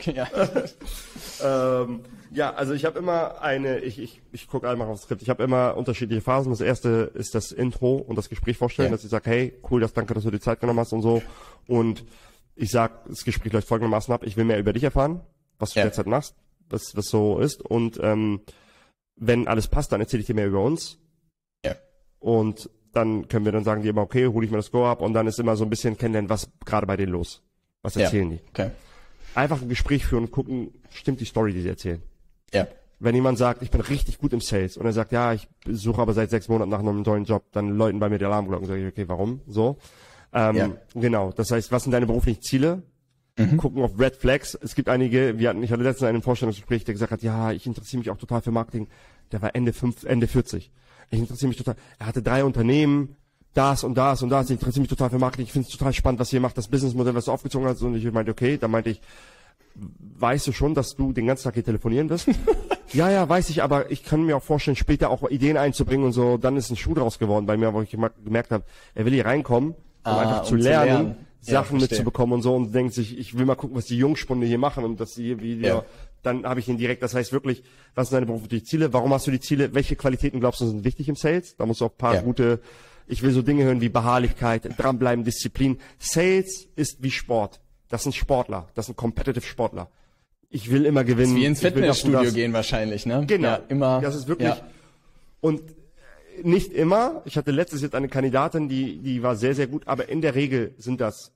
Ja, also ich habe immer ich gucke einmal aufs Skript. Ich habe immer unterschiedliche Phasen. Das erste ist das Intro und das Gespräch vorstellen, dass ich sage, hey, cool, danke, dass du die Zeit genommen hast und so. Und ich sage, das Gespräch läuft folgendermaßen ab. Ich will mehr über dich erfahren, was du derzeit machst, was so ist. Und wenn alles passt, dann erzähle ich dir mehr über uns. Ja. Und dann können wir dann sagen die immer, okay, hole ich mir das Go ab und dann ist immer so ein bisschen kennenlernen, was gerade bei denen los. Was erzählen die? Okay. Einfach ein Gespräch führen und gucken, stimmt die Story, die sie erzählen. Ja. Wenn jemand sagt, ich bin richtig gut im Sales und er sagt, ja, ich suche aber seit 6 Monaten nach einem neuen Job, dann läuten bei mir die Alarmglocken, sage ich, okay, warum? So. Genau. Das heißt, was sind deine beruflichen Ziele? Gucken auf Red Flags. Es gibt einige, ich hatte letztens einen Vorstellungsgespräch, der gesagt hat, ja, ich interessiere mich auch total für Marketing. Der war Ende 40. Ich interessiere mich total. Er hatte 3 Unternehmen, das und das und das. Ich interessiere mich total für Marketing. Ich finde es total spannend, was ihr macht, das Businessmodell, was du aufgezogen hast. Und ich meinte, okay, dann meinte ich, weißt du schon, dass du den ganzen Tag hier telefonieren wirst? Ja, weiß ich, aber ich kann mir auch vorstellen, später auch Ideen einzubringen und so. Dann ist ein Schuh draus geworden bei mir, wo ich gemerkt habe, er will hier reinkommen, um einfach zu lernen, Sachen mitzubekommen und so und denkt sich, ich will mal gucken, was die Jungspunde hier machen und dass sie dann habe ich ihn direkt, das heißt wirklich, was sind deine beruflichen Ziele? Warum hast du die Ziele? Welche Qualitäten glaubst du sind wichtig im Sales? Da musst du auch ein paar gute, ich will so Dinge hören wie Beharrlichkeit, dranbleiben, Disziplin. Sales ist wie Sport. Das sind Sportler. Das sind Competitive Sportler. Ich will immer gewinnen. Das ist wie ins Fitnessstudio gehen wahrscheinlich, ne? Genau. Ja, immer. Das ist wirklich, und nicht immer. Ich hatte letztes jetzt eine Kandidatin, die war sehr, sehr gut, aber in der Regel sind das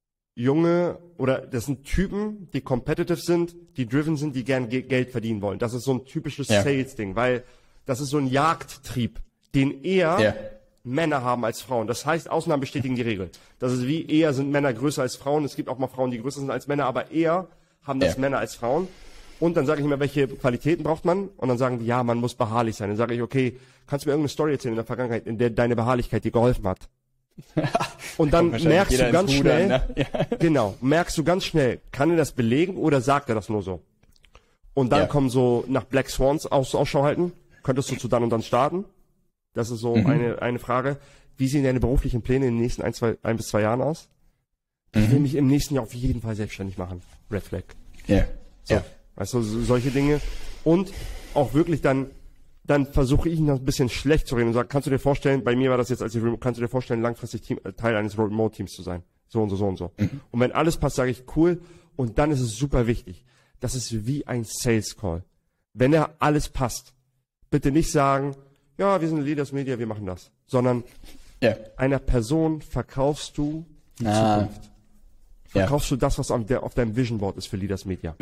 das sind Typen, die competitive sind, die driven sind, die gern Geld verdienen wollen. Das ist so ein typisches Sales-Ding, weil das ist so ein Jagdtrieb, den eher Männer haben als Frauen. Das heißt, Ausnahmen bestätigen die Regel. Das ist wie, eher sind Männer größer als Frauen. Es gibt auch mal Frauen, die größer sind als Männer, aber eher haben das Männer als Frauen. Und dann sage ich mir, welche Qualitäten braucht man? Und dann sagen die, ja, man muss beharrlich sein. Dann sage ich, okay, kannst du mir irgendeine Story erzählen in der Vergangenheit, in der deine Beharrlichkeit dir geholfen hat? Und dann merkst du ganz schnell, merkst du ganz schnell, kann er das belegen oder sagt er das nur so? Und dann kommen so nach Black Swans Ausschau halten. Könntest du zu dann und dann starten? Das ist so eine Frage. Wie sehen deine beruflichen Pläne in den nächsten 1 bis 2 Jahren aus? Ich will mich im nächsten Jahr auf jeden Fall selbstständig machen. Red Flag. Ja. So. Weißt du, solche Dinge. Und auch wirklich dann versuche ich noch ein bisschen schlecht zu reden und sage, kannst du dir vorstellen, bei mir war das jetzt, kannst du dir vorstellen, langfristig Teil eines Remote-Teams zu sein. So und so, so und so. Und wenn alles passt, sage ich, cool. Und dann ist es super wichtig. Das ist wie ein Sales Call. Wenn alles passt, bitte nicht sagen, ja, wir sind Leaders Media, wir machen das. Sondern einer Person verkaufst du die Zukunft. Verkaufst du das, was auf deinem Vision Board ist für Leaders Media.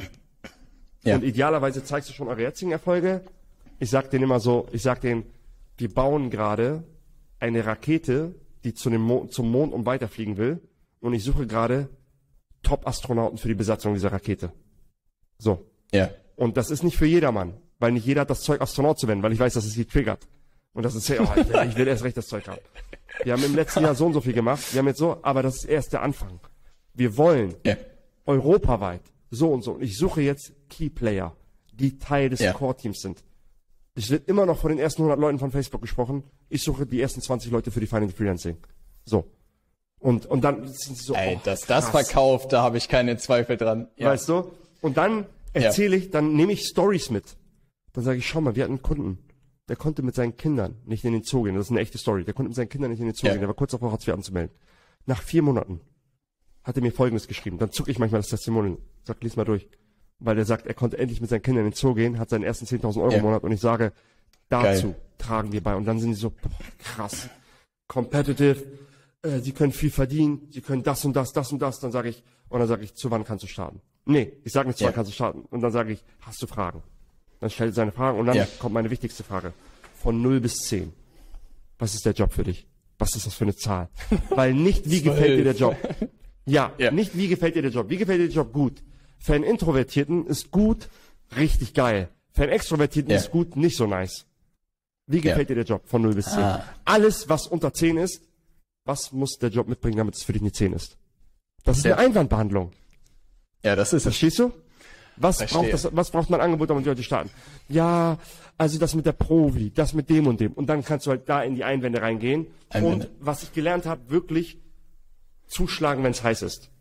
Und idealerweise zeigst du schon eure jetzigen Erfolge. Ich sag denen immer so, wir bauen gerade eine Rakete, die zum Mond und weiterfliegen will. Und ich suche gerade Top-Astronauten für die Besatzung dieser Rakete. So. Ja. Und das ist nicht für jedermann, weil nicht jeder hat das Zeug, Astronaut zu werden, weil ich weiß, dass es sie triggert. Und das ist ja, ich will erst recht das Zeug haben. Wir haben im letzten Jahr so und so viel gemacht, wir haben jetzt so, aber das ist erst der Anfang. Wir wollen europaweit so und so. Und ich suche jetzt Key Player, die Teil des Core-Teams sind. Es wird immer noch von den ersten 100 Leuten von Facebook gesprochen. Ich suche die ersten 20 Leute für die Finance Freelancing. So. Und dann sind sie so, dass das verkauft, da habe ich keine Zweifel dran. Ja. Weißt du? Und dann dann nehme ich Stories mit. Dann sage ich, schau mal, wir hatten einen Kunden, der konnte mit seinen Kindern nicht in den Zoo gehen. Das ist eine echte Story. Der konnte mit seinen Kindern nicht in den Zoo gehen. Der war kurz davor, Hartz IV anzumelden. Nach 4 Monaten hat er mir Folgendes geschrieben. Dann zucke ich manchmal das Testimonial. Sag, lies mal durch. Weil er sagt, er konnte endlich mit seinen Kindern in den Zoo gehen, hat seinen ersten 10.000 Euro im Monat und ich sage, dazu tragen wir bei. Und dann sind sie so, krass, competitive, sie können viel verdienen, sie können das und das, das und das. Dann sage ich, zu wann kannst du starten? Nee, ich sage nicht, zu wann kannst du starten. Und dann sage ich, hast du Fragen? Dann stellt er seine Fragen und dann kommt meine wichtigste Frage. Von 0 bis 10. Was ist der Job für dich? Was ist das für eine Zahl? Weil nicht, wie gefällt dir der Job? Nicht, wie gefällt dir der Job? Wie gefällt dir der Job? Gut. Für einen Introvertierten ist gut, richtig geil. Für einen Extrovertierten ist gut, nicht so nice. Wie gefällt dir der Job von 0 bis 10? Alles, was unter 10 ist, was muss der Job mitbringen, damit es für dich eine 10 ist? Das ist eine Einwandbehandlung. Ja, das ist es. Verstehst du? Was braucht mein Angebot, damit die Leute starten? Ja, also das mit der Provi, das mit dem und dem. Und dann kannst du halt da in die Einwände reingehen. Und was ich gelernt habe, wirklich zuschlagen, wenn es heiß ist.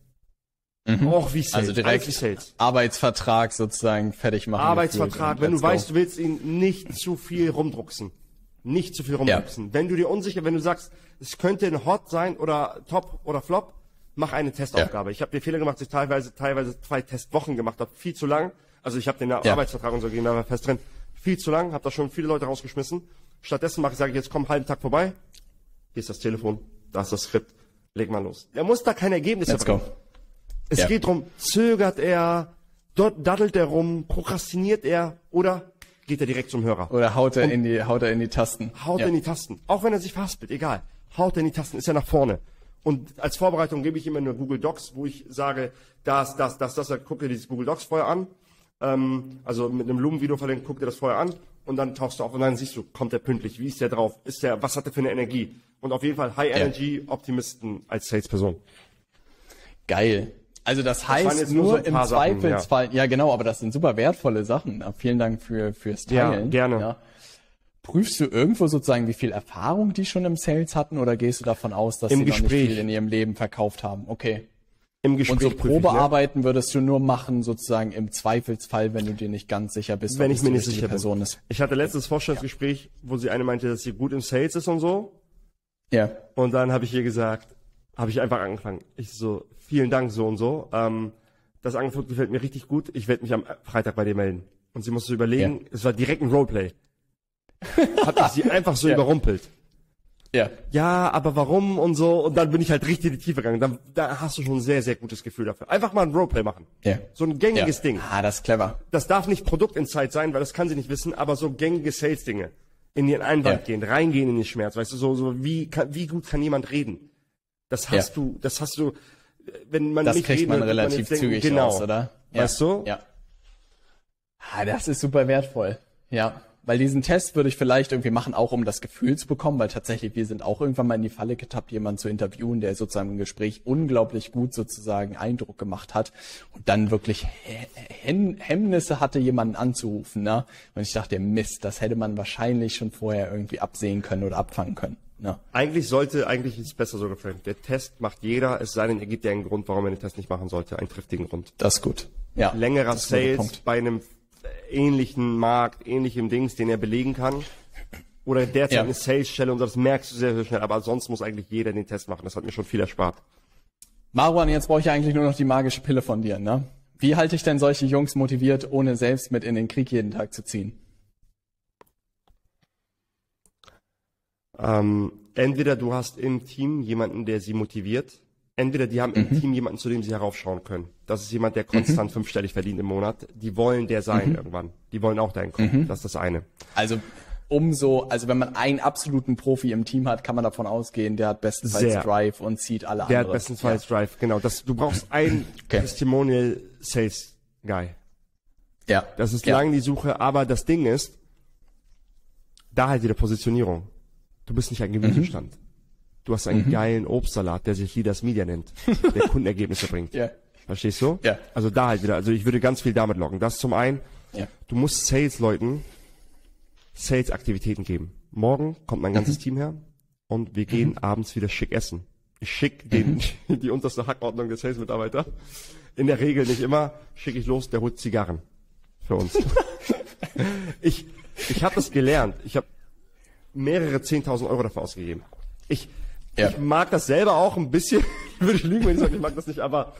Auch wie Sales. Also direkt wie Sales. Arbeitsvertrag sozusagen fertig machen. Arbeitsvertrag, wenn du weißt, du willst ihn nicht zu viel rumdrucksen. Nicht zu viel rumdrucksen. Wenn du dir wenn du sagst, es könnte ein Hot sein oder Top oder Flop, mach eine Testaufgabe. Ich habe den Fehler gemacht, dass ich teilweise 2 Testwochen gemacht habe. Viel zu lang. Also ich habe den Arbeitsvertrag und so gegeben, da war fest drin. Viel zu lang, habe da schon viele Leute rausgeschmissen. Stattdessen sage ich jetzt, komm, halben Tag vorbei. Hier ist das Telefon, da ist das Skript. Leg mal los. Er muss da kein Ergebnis bringen. Es geht drum, zögert er, dort daddelt er rum, prokrastiniert er oder geht er direkt zum Hörer. Oder haut er in die Tasten. Haut er in die Tasten. Auch wenn er sich verhaspelt, egal. Haut er in die Tasten, ist er nach vorne. Und als Vorbereitung gebe ich ihm eine Google Docs, wo ich sage, das, guck dir dieses Google Docs vorher an. Also mit einem Lumenvideo verlinkt, guck dir das vorher an. Und dann tauchst du auf und dann siehst du, kommt der pünktlich, wie ist der drauf, was hat der für eine Energie? Und auf jeden Fall High Energy Optimisten als Salesperson. Geil. Also das heißt nur im Zweifelsfall, Sachen, ja genau, aber das sind super wertvolle Sachen. Vielen Dank fürs Teilen. Ja, gerne. Ja. Prüfst du irgendwo sozusagen, wie viel Erfahrung die schon im Sales hatten oder gehst du davon aus, dass sie noch nicht viel in ihrem Leben verkauft haben? Okay. Im Gespräch. Und so Probearbeiten würdest du nur machen, sozusagen im Zweifelsfall, wenn du dir nicht ganz sicher bist, wenn ich mir nicht sicher Person ist. Ich hatte letztes Vorstellungsgespräch, wo sie eine meinte, dass sie gut im Sales ist und so. Ja. Und dann habe ich ihr gesagt, habe ich einfach angefangen. Ich so, vielen Dank so und so. Das Angebot gefällt mir richtig gut. Ich werde mich am Freitag bei dir melden. Und sie musste überlegen, es war direkt ein Roleplay. Hab ich sie einfach so überrumpelt. Ja. Ja, aber warum und so. Und dann bin ich halt richtig in die Tiefe gegangen. Da hast du schon ein sehr, sehr gutes Gefühl dafür. Einfach mal ein Roleplay machen. Ja. So ein gängiges Ding. Ah, das ist clever. Das darf nicht Produktinsight sein, weil das kann sie nicht wissen, aber so gängige Sales-Dinge. In den Einwand gehen, reingehen in den Schmerz. Weißt du, so wie gut kann jemand reden? Das hast du, wenn man das nicht kriegt reden, man relativ zügig raus, oder? Ja. Weißt du? Ja. Ah, das ist super wertvoll. Ja. weil diesen Test würde ich vielleicht irgendwie machen, auch um das Gefühl zu bekommen, weil tatsächlich wir sind auch irgendwann mal in die Falle getappt, jemanden zu interviewen, der sozusagen im Gespräch unglaublich gut sozusagen Eindruck gemacht hat und dann wirklich Hemmnisse hatte, jemanden anzurufen, ne? Und ich dachte, Mist, das hätte man wahrscheinlich schon vorher irgendwie absehen können oder abfangen können. Ne? Eigentlich ist es besser so geframed. Der Test macht jeder, es sei denn, er gibt dir einen Grund, warum er den Test nicht machen sollte, einen triftigen Grund. Das ist gut. Ja. Längerer Sales bei einem ähnlichen Markt, ähnlichem Dings, den er belegen kann. Oder derzeit eine Sales-Stelle und so, das merkst du sehr, sehr schnell. Aber sonst muss eigentlich jeder den Test machen. Das hat mir schon viel erspart. Marwan, jetzt brauche ich eigentlich nur noch die magische Pille von dir, ne? Wie halte ich denn solche Jungs motiviert, ohne selbst mit in den Krieg jeden Tag zu ziehen? Entweder du hast im Team jemanden, der sie motiviert. Entweder die haben im Team jemanden, zu dem sie heraufschauen können. Das ist jemand, der konstant fünfstellig verdient im Monat. Die wollen der sein irgendwann. Die wollen auch dahin kommen. Das ist das eine. Also wenn man einen absoluten Profi im Team hat, kann man davon ausgehen, der hat bestenfalls Drive und zieht alle anderen. Der hat bestenfalls Drive, genau. Du brauchst einen Testimonial Sales Guy. Ja. Das ist lange die Suche, aber das Ding ist, da halt wieder Positionierung. Du bist nicht ein Gemüsestand. Du hast einen geilen Obstsalat, der sich Leaders Media nennt, der Kundenergebnisse bringt. Ja. Verstehst du? Ja. Also da halt wieder, also ich würde ganz viel damit loggen. Das zum einen, du musst Sales-Leuten Sales-Aktivitäten geben. Morgen kommt mein ganzes Team her und wir gehen abends wieder schick essen. Ich schicke die unterste Hackordnung der Sales-Mitarbeiter. In der Regel nicht immer, schicke ich los, der holt Zigarren für uns. Ich habe das gelernt. Ich habe mehrere 10.000 Euro dafür ausgegeben. Ich mag das selber auch ein bisschen. Würde ich lügen, wenn ich sage, ich mag das nicht, aber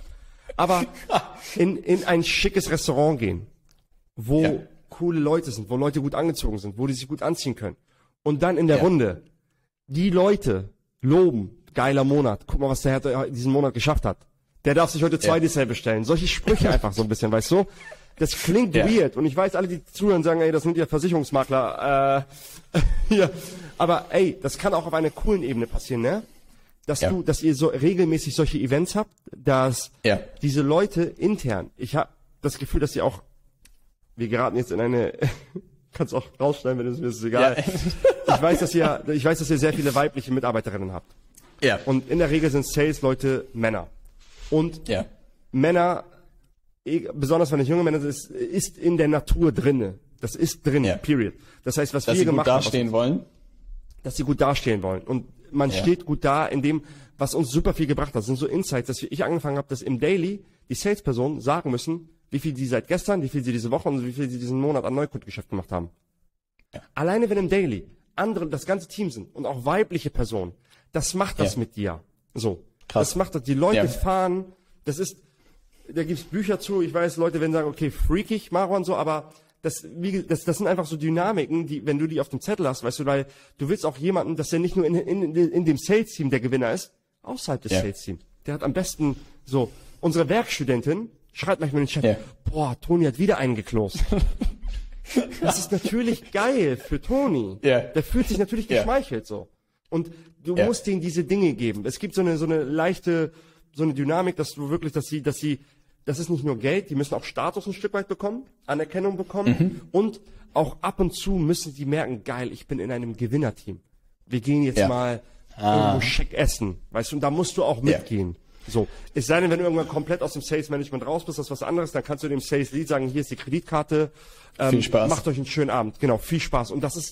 in ein schickes Restaurant gehen, wo coole Leute sind, wo Leute gut angezogen sind, wo die sich gut anziehen können. Und dann in der Runde die Leute loben, geiler Monat, guck mal, was der Herr diesen Monat geschafft hat. Der darf sich heute 2 Dessert bestellen. Solche Sprüche einfach so ein bisschen, weißt du? Das klingt weird. Und ich weiß, alle, die zuhören, sagen, ey, das sind ja Versicherungsmakler. Hier. Aber ey, das kann auch auf einer coolen Ebene passieren, ne? Dass ihr so regelmäßig solche Events habt, dass diese Leute intern, ich habe das Gefühl, dass sie auch, wir geraten jetzt in eine, kannst auch rausschneiden, wenn es mir ist egal. Ja. Ich weiß, dass ihr sehr viele weibliche Mitarbeiterinnen habt. Ja. Und in der Regel sind Sales-Leute Männer. Und Männer, besonders wenn es junge Männer sind, ist in der Natur drinne. Das ist drin, period. Das heißt, was wir gemacht haben. Dass sie gut dastehen wollen? Dass sie gut dastehen wollen. Und man steht gut da in dem, was uns super viel gebracht hat. Das sind so Insights, dass ich angefangen habe, dass im Daily die Salespersonen sagen müssen, wie viel die seit gestern, wie viel sie diese Woche und wie viel sie diesen Monat an Neukundgeschäft gemacht haben. Ja. Alleine wenn im Daily andere, das ganze Team sind und auch weibliche Personen, das macht das mit dir. So. Krass. Das macht das. Die Leute fahren, da gibt's Bücher zu, ich weiß, Leute werden sagen, okay, freakig, Marwan, so, aber das sind einfach so Dynamiken, die, wenn du die auf dem Zettel hast, weißt du, weil du willst auch jemanden, dass der nicht nur in dem Sales-Team der Gewinner ist, außerhalb des Sales-Teams. Der hat am besten so, unsere Werkstudentin schreibt manchmal in den Chat, boah, Toni hat wieder einen geklost. Das ist natürlich geil für Toni. Der fühlt sich natürlich geschmeichelt so. Und du musst denen diese Dinge geben. Es gibt so eine leichte, so eine Dynamik, dass du wirklich, das ist nicht nur Geld, die müssen auch Status ein Stück weit bekommen, Anerkennung bekommen und auch ab und zu müssen die merken, geil, ich bin in einem Gewinnerteam. Wir gehen jetzt mal irgendwo schick essen, weißt du, und da musst du auch mitgehen. So, es sei denn, wenn du irgendwann komplett aus dem Sales Management raus bist, das ist was anderes, dann kannst du dem Sales Lead sagen, hier ist die Kreditkarte, viel Spaß. Macht euch einen schönen Abend. Genau, viel Spaß. Und das ist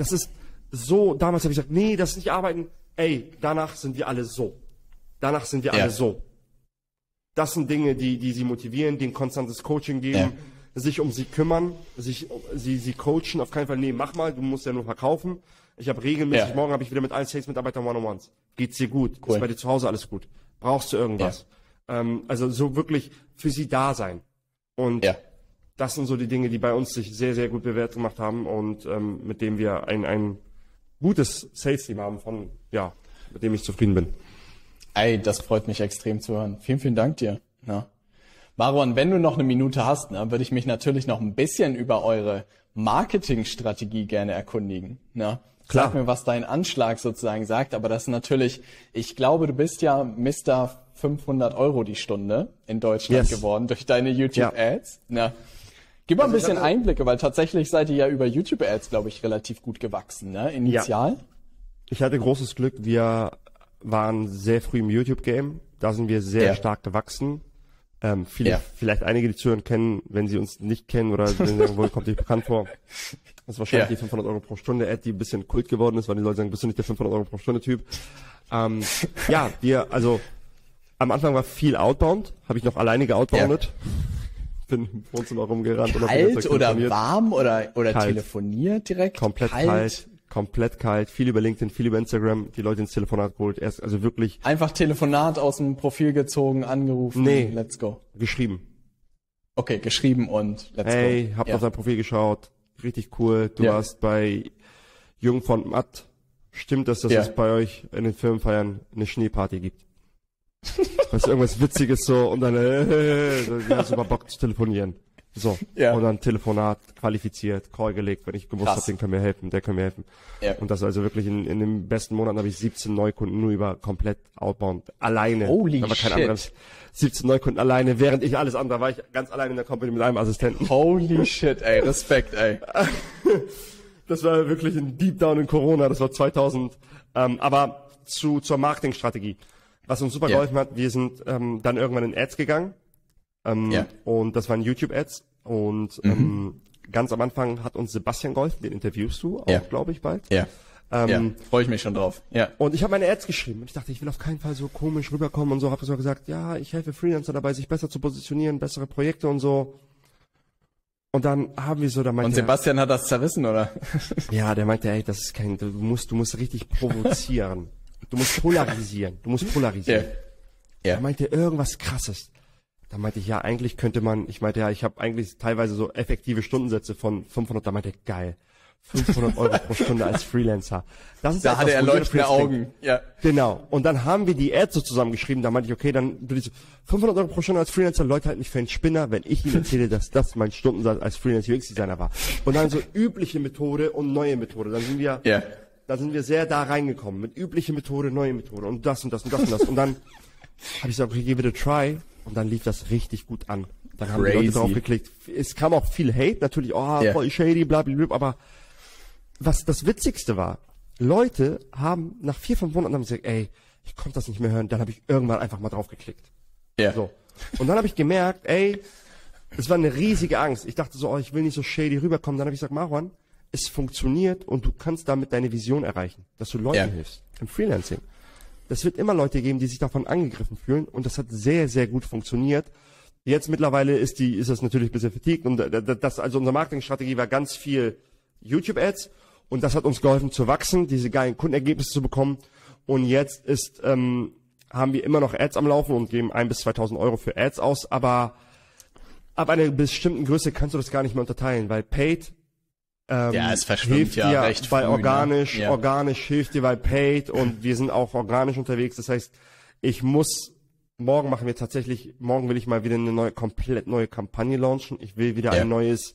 so, damals habe ich gesagt, nee, das ist nicht arbeiten. Ey, danach sind wir alle so. Alle so. Das sind Dinge, die sie motivieren, denen konstantes Coaching geben, sich um sie kümmern, sie coachen, auf keinen Fall, nee, mach mal, du musst ja nur verkaufen. Ich habe regelmäßig, morgen habe ich wieder mit allen Sales-Mitarbeitern One-on-Ones. Geht's dir gut? Ist bei dir zu Hause alles gut? Brauchst du irgendwas? Also so wirklich für sie da sein. Und das sind so die Dinge, die bei uns sich sehr, sehr gut bewährt gemacht haben und mit dem wir ein gutes Sales-Team haben, mit dem ich zufrieden bin. Ey, das freut mich extrem zu hören. Vielen, vielen Dank dir. Ja. Marwan, wenn du noch eine Minute hast, würde ich mich natürlich noch ein bisschen über eure Marketingstrategie gerne erkundigen. Ja. Klar. Sag mir, was dein Anschlag sozusagen sagt, aber das ist natürlich, ich glaube, du bist ja Mr. 500 € die Stunde in Deutschland geworden durch deine YouTube-Ads. Ja. Gib mal ein bisschen Einblicke, weil tatsächlich seid ihr ja über YouTube-Ads, glaube ich, relativ gut gewachsen, ne? Initial. Ja. Ich hatte großes Glück, wir waren sehr früh im YouTube-Game. Da sind wir sehr stark gewachsen. Vielleicht einige, die zuhören, kennen, wenn sie uns nicht kennen oder wenn sie sagen, wohl kommt nicht bekannt vor. Das ist wahrscheinlich die 500 Euro pro Stunde Ad, die ein bisschen Kult geworden ist, weil die Leute sagen, bist du nicht der 500 Euro pro Stunde Typ? Am Anfang war viel Outbound, habe ich noch alleine geoutboundet. Bin im Wohnzimmer rumgerannt. Kalt oder warm oder telefoniert direkt? Komplett kalt, viel über LinkedIn, viel über Instagram, die Leute ins Telefonat geholt, also wirklich. Einfach Telefonat aus dem Profil gezogen, angerufen, let's go. Geschrieben. Okay, geschrieben und let's go. Hey, hab auf dein Profil geschaut, richtig cool, du warst bei Jung von Matt. Stimmt das, dass es bei euch in den Firmenfeiern eine Schneeparty gibt? Das ist irgendwas Witziges so und dann hast du mal Bock zu telefonieren. So, und dann Telefonat qualifiziert, Call gelegt, wenn ich gewusst habe, den können mir helfen, der kann mir helfen. Ja. Und das also wirklich in den besten Monaten habe ich 17 Neukunden nur über komplett Outbound alleine. Holy shit. 17 Neukunden alleine, während ich alles andere war ich ganz alleine in der Company mit einem Assistenten. Holy shit, ey, Respekt, ey. Das war wirklich ein Deep Down in Corona, das war 2000. Aber zur Marketingstrategie. Was uns super geholfen hat, wir sind dann irgendwann in Ads gegangen. Und das waren YouTube-Ads. Und ganz am Anfang hat uns Sebastian geholfen, den interviewst du auch, glaube ich, bald. Freue ich mich schon drauf. Ja. Und ich habe meine Ads geschrieben und ich dachte, ich will auf keinen Fall so komisch rüberkommen und so. Habe so gesagt, ja, ich helfe Freelancer dabei, sich besser zu positionieren, bessere Projekte und so. Und dann haben wir so, da meinte und Sebastian hat das zerrissen, oder? Ja, der meinte, ey, das ist du musst richtig provozieren. Du musst polarisieren. Er meinte irgendwas Krasses. Da meinte ich, ja, eigentlich könnte man, ich habe eigentlich teilweise so effektive Stundensätze von 500, da meinte er, geil, 500 Euro pro Stunde als Freelancer. Das ist da hatte er leuchtende Augen. Ja. Genau. Und dann haben wir die Ads so zusammengeschrieben, da meinte ich, okay, dann 500 Euro pro Stunde als Freelancer, Leute halten mich für einen Spinner, wenn ich ihnen erzähle, dass das mein Stundensatz als Freelance UX-Designer war. Und dann so übliche Methode und neue Methode. Dann sind wir sehr da reingekommen, mit übliche Methode, neue Methode und das und das und das und das. Und dann habe ich gesagt, okay, give it a try. Und dann lief das richtig gut an. Dann haben die Leute drauf geklickt. Es kam auch viel Hate, natürlich, voll shady, blablabla, aber was das Witzigste war, Leute haben nach 4-5 Monaten gesagt, ey, ich konnte das nicht mehr hören, dann habe ich irgendwann einfach mal drauf geklickt. Ja. So. Und dann habe ich gemerkt, ey, es war eine riesige Angst. Ich dachte so, ich will nicht so shady rüberkommen. Dann habe ich gesagt, Marwan, es funktioniert und du kannst damit deine Vision erreichen, dass du Leuten hilfst im Freelancing. Das wird immer Leute geben, die sich davon angegriffen fühlen und das hat sehr, sehr gut funktioniert. Jetzt mittlerweile ist das natürlich ein bisschen fatigued und also unsere Marketingstrategie war ganz viel YouTube-Ads und das hat uns geholfen zu wachsen, diese geilen Kundenergebnisse zu bekommen und jetzt haben wir immer noch Ads am Laufen und geben 1.000 bis 2.000 Euro für Ads aus, aber ab einer bestimmten Größe kannst du das gar nicht mehr unterteilen, weil Paid es verschwimmt hilft dir recht bei früh, organisch, ne? organisch hilft dir bei Paid und wir sind auch organisch unterwegs. Das heißt, morgen will ich mal wieder eine komplett neue Kampagne launchen. Ich will wieder ein neues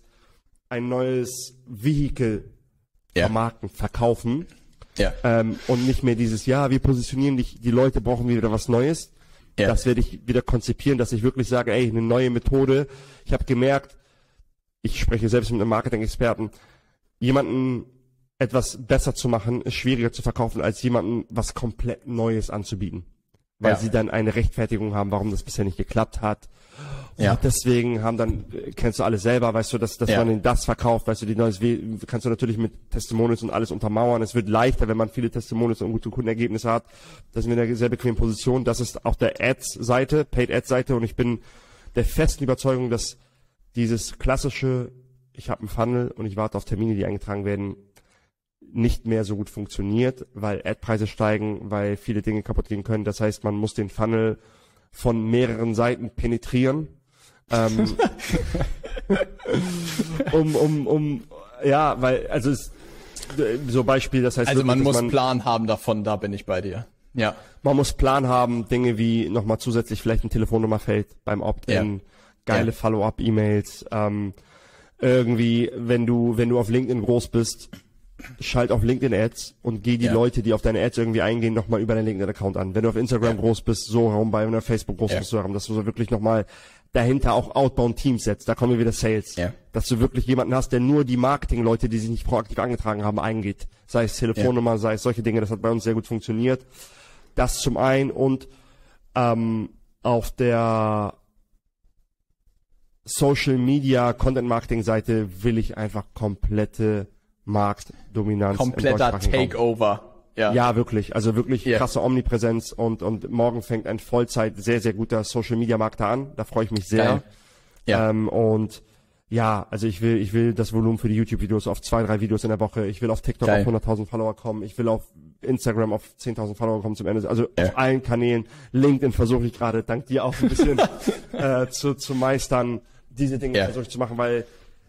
Vehikel vermarkten, verkaufen. Ja. Und nicht mehr dieses, wir positionieren dich, die Leute brauchen wieder was Neues. Ja. Das werde ich wieder konzipieren, dass ich wirklich sage, ey, eine neue Methode. Ich habe gemerkt, ich spreche selbst mit einem Marketing-Experten, jemanden etwas besser zu machen, ist schwieriger zu verkaufen, als jemanden was komplett Neues anzubieten. Weil sie dann eine Rechtfertigung haben, warum das bisher nicht geklappt hat. Und deswegen kennst du alles selber, weißt du, dass man in das verkauft, weißt du, die neues kannst du natürlich mit Testimonials und alles untermauern. Es wird leichter, wenn man viele Testimonials und gute Kundenergebnisse hat. Da sind wir in einer sehr bequemen Position. Das ist auch der Ads-Seite, Paid-Ads-Seite und ich bin der festen Überzeugung, dass dieses klassische, ich habe einen Funnel und ich warte auf Termine, die eingetragen werden, nicht mehr so gut funktioniert, weil Ad-Preise steigen, weil viele Dinge kaputt gehen können. Das heißt, man muss den Funnel von mehreren Seiten penetrieren. So Beispiel, das heißt... Also man muss Plan haben davon, da bin ich bei dir. Ja. Man muss Plan haben, Dinge wie nochmal zusätzlich vielleicht ein Telefonnummerfeld beim Opt-in, geile Follow-up-E-Mails, irgendwie, wenn du auf LinkedIn groß bist, schalt auf LinkedIn Ads und geh die Leute, die auf deine Ads irgendwie eingehen, nochmal über deinen LinkedIn Account an. Wenn du auf Instagram groß bist, so herum, wenn du auf Facebook groß bist, so herum, dass du so wirklich nochmal dahinter auch Outbound-Teams setzt. Da kommen wir wieder Sales. Ja. Dass du wirklich jemanden hast, der nur die Marketing-Leute, die sich nicht proaktiv angetragen haben, eingeht. Sei es Telefonnummer, sei es solche Dinge. Das hat bei uns sehr gut funktioniert. Das zum einen und auf der Social Media Content Marketing Seite will ich einfach komplette Marktdominanz. Kompletter Takeover. Ja, wirklich. Also wirklich krasse Omnipräsenz und morgen fängt ein Vollzeit sehr, sehr guter Social Media Marketer an. Da freue ich mich sehr. Geil. Ja. Und ja, also ich will das Volumen für die YouTube-Videos auf 2, 3 Videos in der Woche. Ich will auf TikTok Geil. auf 100.000 Follower kommen. Ich will auf Instagram auf 10.000 Follower kommen zum Ende. Also auf allen Kanälen. LinkedIn versuche ich gerade, dank dir auch ein bisschen zu meistern. Diese Dinge versuche ich zu machen, weil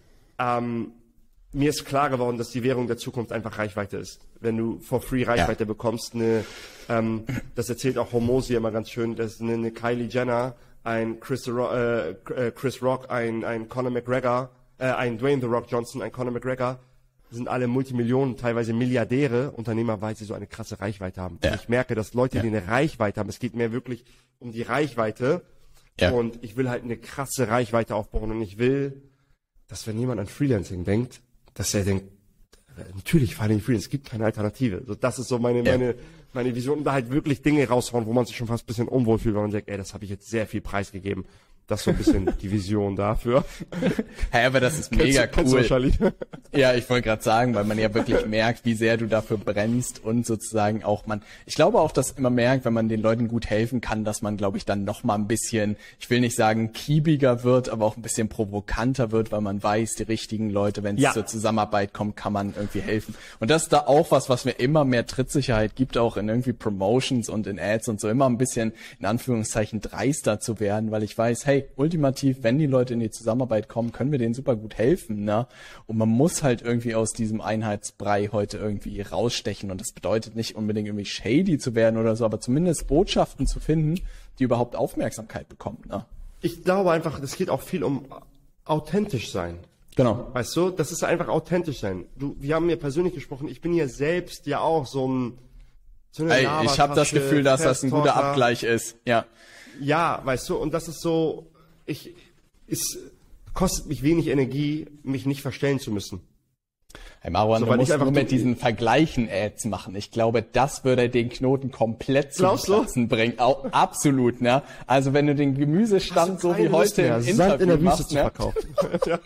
mir ist klar geworden, dass die Währung der Zukunft einfach Reichweite ist. Wenn du for free Reichweite bekommst, das erzählt auch Hormozy immer ganz schön, dass eine Kylie Jenner, ein Chris Rock, ein Conor McGregor, ein Dwayne The Rock Johnson, ein Conor McGregor, sind alle Multimillionen, teilweise Milliardäre, Unternehmer, weil sie so eine krasse Reichweite haben. Und ich merke, dass Leute, die eine Reichweite haben, es geht mir wirklich um die Reichweite, und ich will halt eine krasse Reichweite aufbauen und ich will, dass wenn jemand an Freelancing denkt, dass er denkt, natürlich falle ich Freelancing, es gibt keine Alternative. So, das ist so meine Vision, und da halt wirklich Dinge raushauen, wo man sich schon fast ein bisschen unwohl fühlt, weil man sagt, das habe ich jetzt sehr viel preisgegeben. Das ist so ein bisschen die Vision dafür. Hey, aber das ist mega Kennst du cool. wahrscheinlich. Ja, ich wollte gerade sagen, weil man ja wirklich merkt, wie sehr du dafür brennst und sozusagen auch ich glaube auch, dass man merkt, wenn man den Leuten gut helfen kann, dass man, glaube ich, dann noch mal ein bisschen, ich will nicht sagen kiebiger wird, aber auch ein bisschen provokanter wird, weil man weiß, die richtigen Leute, wenn es zur Zusammenarbeit kommt, kann man irgendwie helfen. Und das ist da auch was mir immer mehr Trittsicherheit gibt, auch in irgendwie Promotions und in Ads und so, immer ein bisschen, in Anführungszeichen, dreister zu werden, weil ich weiß, hey, ultimativ, wenn die Leute in die Zusammenarbeit kommen, können wir denen super gut helfen, ne? Und man muss halt irgendwie aus diesem Einheitsbrei heute irgendwie rausstechen, und das bedeutet nicht unbedingt irgendwie shady zu werden oder so, aber zumindest Botschaften zu finden, die überhaupt Aufmerksamkeit bekommen, ne? Ich glaube einfach, es geht auch viel um authentisch sein. Genau. Weißt du, das ist einfach authentisch sein. Wir haben ja persönlich gesprochen, ich bin ja selbst ja auch so eine Ey, ich habe das Gefühl, dass das ein guter Abgleich ist, ja. Ja, weißt du, und das ist so, es kostet mich wenig Energie, mich nicht verstellen zu müssen. Hey Marwan, du musst nur mit diesen Vergleichen Ads machen. Ich glaube, das würde den Knoten komplett zum Platzen bringen. Auch absolut, ne? Also wenn du den Gemüsestand so wie heute im Interview Sand in der Wüste machst, zu verkaufen. Ja.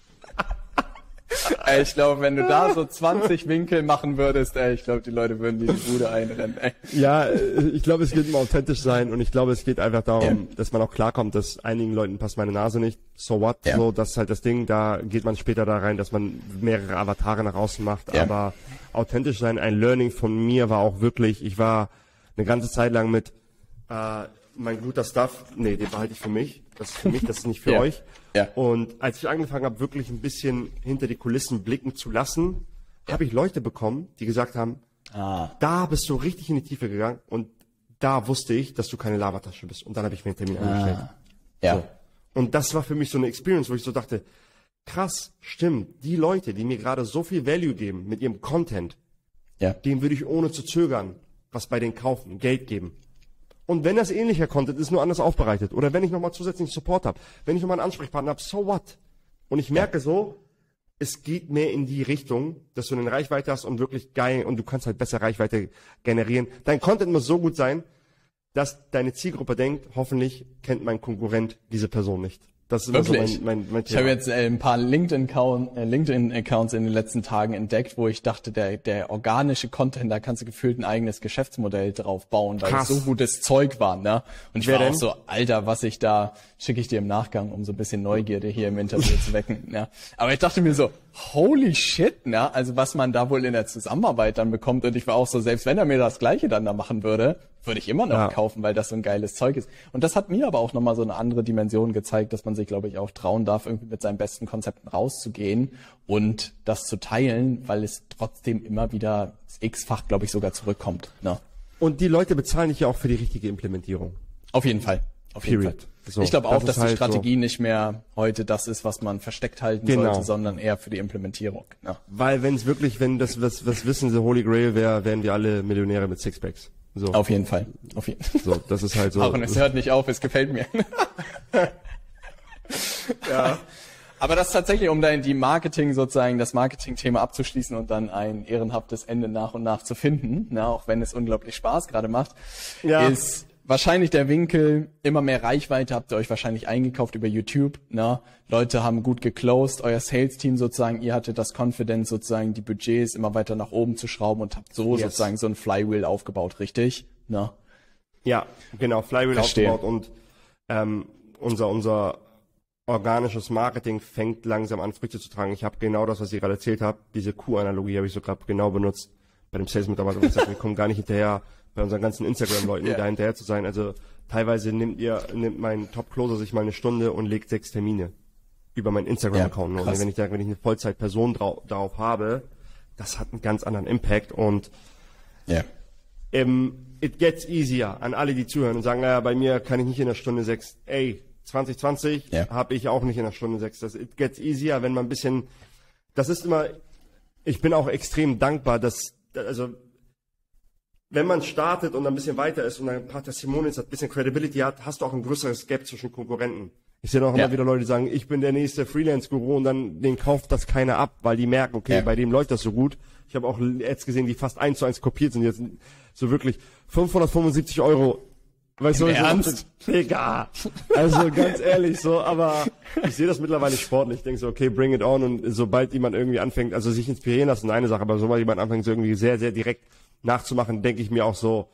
Ey, ich glaube, wenn du da so 20 Winkel machen würdest, ich glaube, die Leute würden dir die Bude einrennen. Ey. Ja, ich glaube, es geht um authentisch sein, und ich glaube, es geht einfach darum, dass man auch klarkommt, dass einigen Leuten passt meine Nase nicht. So what? So, das ist halt das Ding. Da geht man später da rein, dass man mehrere Avatare nach außen macht. Aber authentisch sein, ein Learning von mir war auch wirklich, ich war eine ganze Zeit lang mit mein guter Stuff, den behalte ich für mich. Das ist für mich, das ist nicht für euch. Ja. Und als ich angefangen habe, wirklich ein bisschen hinter die Kulissen blicken zu lassen, habe ich Leute bekommen, die gesagt haben, da bist du richtig in die Tiefe gegangen, und da wusste ich, dass du keine Lavatasche bist. Und dann habe ich mir einen Termin angestellt. Ja. So. Und das war für mich so eine Experience, wo ich so dachte, krass, stimmt, die Leute, die mir gerade so viel Value geben mit ihrem Content, dem würde ich ohne zu zögern was bei denen kaufen, Geld geben. Und wenn das ähnlicher Content ist, nur anders aufbereitet, oder wenn ich nochmal zusätzlichen Support habe, wenn ich nochmal einen Ansprechpartner habe, so what? Und ich merke so, es geht mehr in die Richtung, dass du eine Reichweite hast und wirklich geil, und du kannst halt besser Reichweite generieren. Dein Content muss so gut sein, dass deine Zielgruppe denkt, hoffentlich kennt mein Konkurrent diese Person nicht. Das ist immer so mein Thema. Ich habe jetzt ein paar LinkedIn-Accounts in den letzten Tagen entdeckt, wo ich dachte, der organische Content, da kannst du gefühlt ein eigenes Geschäftsmodell drauf bauen, weil es so gutes Zeug war, ne? Und ich war auch so, Alter, was ich da, schicke ich dir im Nachgang, um so ein bisschen Neugierde hier im Interview zu wecken, ne? Aber ich dachte mir so, holy shit, ne? Also was man da wohl in der Zusammenarbeit dann bekommt, und ich war auch so, selbst wenn er mir das Gleiche dann da machen würde ich immer noch kaufen, weil das so ein geiles Zeug ist. Und das hat mir aber auch nochmal so eine andere Dimension gezeigt, dass man sich, glaube ich, auch trauen darf, irgendwie mit seinen besten Konzepten rauszugehen und das zu teilen, weil es trotzdem immer wieder x-fach, glaube ich, sogar zurückkommt. Ne? Und die Leute bezahlen dich ja auch für die richtige Implementierung. Auf jeden Fall. Auf jeden Fall. So, ich glaube auch, dass die Strategie nicht mehr heute das ist, was man versteckt halten sollte, sondern eher für die Implementierung. Ja. Weil wenn das was wissen sie, Holy Grail wäre, wären wir alle Millionäre mit Sixpacks. So. Auf jeden Fall. So, das ist halt so. Auch, und es hört nicht auf, es gefällt mir. Ja. Aber das tatsächlich, um dann das Marketing-Thema abzuschließen und dann ein ehrenhaftes Ende nach und nach zu finden, na, auch wenn es unglaublich Spaß gerade macht, ist wahrscheinlich der Winkel, immer mehr Reichweite habt ihr euch wahrscheinlich eingekauft über YouTube, na, Leute haben gut geclosed, euer Sales-Team sozusagen, ihr hattet das Confidence sozusagen, die Budgets immer weiter nach oben zu schrauben und habt sozusagen so ein Flywheel aufgebaut, richtig? Na? Ja, genau, Flywheel aufgebaut und unser organisches Marketing fängt langsam an, Früchte zu tragen. Ich habe genau das, was ich gerade erzählt habe, diese Kuh-Analogie habe ich so gerade genau benutzt bei dem Sales-Mitarbeiter. Wir kommen gar nicht hinterher, bei unseren ganzen Instagram-Leuten da hinterher zu sein. Also teilweise nimmt mein Top-Closer sich mal eine Stunde und legt 6 Termine über meinen Instagram-Account. Und wenn ich eine Vollzeit-Person darauf habe, das hat einen ganz anderen Impact. Und it gets easier an alle, die zuhören und sagen, naja, bei mir kann ich nicht in der Stunde 6, 2020 habe ich auch nicht in der Stunde 6. It gets easier, wenn man ein bisschen, das ist immer, ich bin auch extrem dankbar, wenn man startet und ein bisschen weiter ist und ein paar Testimonials hat, ein bisschen Credibility hat, hast du auch ein größeres Gap zwischen Konkurrenten. Ich sehe auch immer wieder Leute, die sagen, ich bin der nächste Freelance-Guru und dann den kauft das keiner ab, weil die merken, okay, bei dem läuft das so gut. Ich habe auch Ads gesehen, die fast 1:1 kopiert sind, jetzt so wirklich 575 €. Weißt du, Ernst? Digga. Also ganz ehrlich so, aber ich sehe das mittlerweile sportlich. Ich denke so, okay, bring it on. Und sobald jemand irgendwie anfängt, also sich inspirieren lassen, eine Sache, aber sobald jemand anfängt, so irgendwie sehr, sehr direkt nachzumachen, denke ich mir auch so,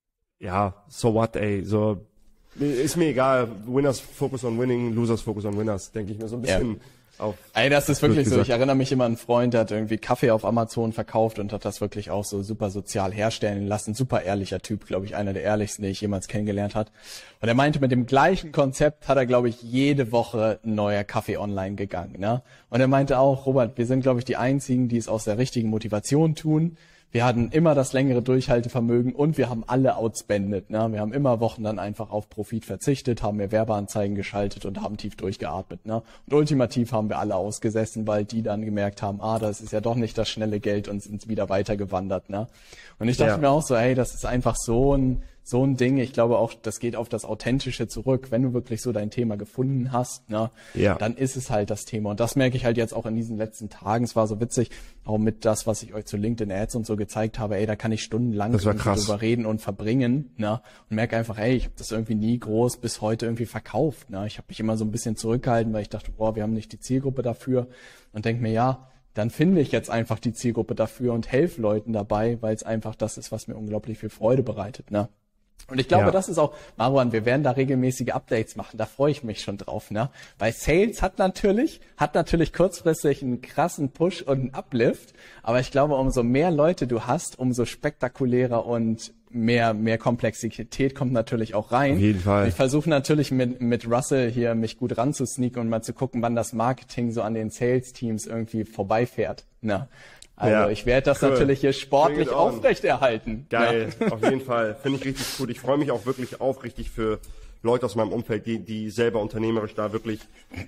ja, so what, ey, so, ist mir egal. Winners focus on winning, losers focus on winners, denke ich mir so ein bisschen. Ey, das ist wirklich so. Ich erinnere mich immer an einen Freund, der hat irgendwie Kaffee auf Amazon verkauft und hat das wirklich auch so super sozial herstellen lassen. Super ehrlicher Typ, glaube ich, einer der ehrlichsten, den ich jemals kennengelernt hat. Und er meinte, mit dem gleichen Konzept hat er, glaube ich, jede Woche ein neuer Kaffee online gegangen, ne? Und er meinte auch, Robert, wir sind, glaube ich, die einzigen, die es aus der richtigen Motivation tun. Wir hatten immer das längere Durchhaltevermögen und wir haben alle outspendet. Ne? Wir haben immer Wochen dann einfach auf Profit verzichtet, haben mehr Werbeanzeigen geschaltet und haben tief durchgeatmet. Ne? Und ultimativ haben wir alle ausgesessen, weil die dann gemerkt haben, das ist ja doch nicht das schnelle Geld und sind wieder weitergewandert. Ne? Und ich dachte mir auch so, hey, das ist einfach so ein Ding. Ich glaube auch, das geht auf das Authentische zurück. Wenn du wirklich so dein Thema gefunden hast, ne, dann ist es halt das Thema. Und das merke ich halt jetzt auch in diesen letzten Tagen. Es war so witzig, auch mit das, was ich euch zu LinkedIn Ads und so gezeigt habe. Ey, da kann ich stundenlang drüber reden und verbringen, ne, und merke einfach, ey, ich habe das irgendwie nie groß bis heute irgendwie verkauft. Ne. Ich habe mich immer so ein bisschen zurückgehalten, weil ich dachte, wir haben nicht die Zielgruppe dafür. Und denke mir, dann finde ich jetzt einfach die Zielgruppe dafür und helfe Leuten dabei, weil es einfach das ist, was mir unglaublich viel Freude bereitet, ne. Und ich glaube, das ist auch, Marwan, wir werden da regelmäßige Updates machen, da freue ich mich schon drauf, ne? Weil Sales hat natürlich kurzfristig einen krassen Push und einen Uplift, aber ich glaube, umso mehr Leute du hast, umso spektakulärer und mehr Komplexität kommt natürlich auch rein. Auf jeden Fall. Ich versuche natürlich mit Russell hier mich gut ranzusneaken und mal zu gucken, wann das Marketing so an den Sales-Teams irgendwie vorbeifährt, ne? Also ich werde das natürlich hier sportlich aufrechterhalten. Geil, auf jeden Fall. Finde ich richtig cool. Ich freue mich auch wirklich aufrichtig für Leute aus meinem Umfeld, die selber unternehmerisch da wirklich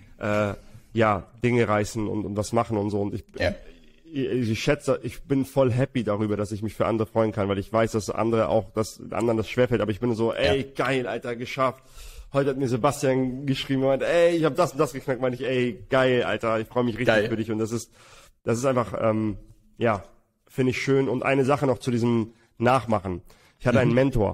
Dinge reißen und was machen und so. Und ich schätze, ich bin voll happy darüber, dass ich mich für andere freuen kann, weil ich weiß, dass anderen das schwerfällt. Aber ich bin so, geil, Alter, geschafft. Heute hat mir Sebastian geschrieben, meint, ich habe das und das geknackt, meinte ich, geil, Alter, ich freue mich richtig für dich. Und das ist einfach, finde ich schön. Und eine Sache noch zu diesem Nachmachen. Ich hatte einen Mentor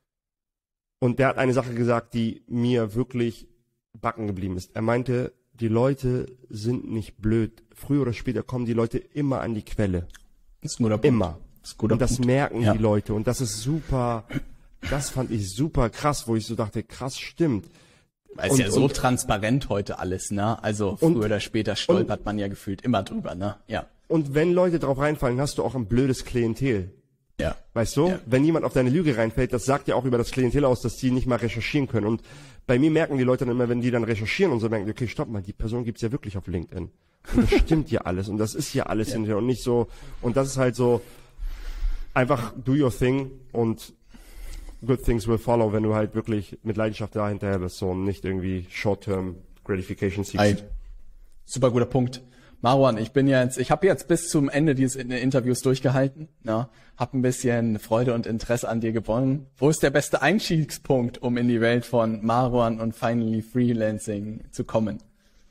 und der hat eine Sache gesagt, die mir wirklich backen geblieben ist. Er meinte, die Leute sind nicht blöd. Früher oder später kommen die Leute immer an die Quelle. Das ist ein guter Punkt. Immer. Und das merken die Leute. Und das ist super, das fand ich super krass, wo ich so dachte, krass, stimmt. Weil es ja so transparent heute alles, ne? Also früher oder später stolpert man ja gefühlt immer drüber, ne? Ja. Und wenn Leute drauf reinfallen, hast du auch ein blödes Klientel. Ja. Weißt du? Ja. Wenn jemand auf deine Lüge reinfällt, das sagt ja auch über das Klientel aus, dass die nicht mal recherchieren können. Und bei mir merken die Leute dann immer, wenn die dann recherchieren und so merken, okay, stopp mal, die Person gibt's ja wirklich auf LinkedIn. Und das stimmt ja alles und das ist ja alles hinterher und nicht so, und das ist halt so, einfach do your thing und good things will follow, wenn du halt wirklich mit Leidenschaft da hinterher bist, so, und nicht irgendwie short-term gratification seeks. Super guter Punkt. Marwan, ich habe jetzt bis zum Ende dieses Interviews durchgehalten, ne? Hab ein bisschen Freude und Interesse an dir gewonnen. Wo ist der beste Einstiegspunkt, um in die Welt von Marwan und Finally Freelancing zu kommen?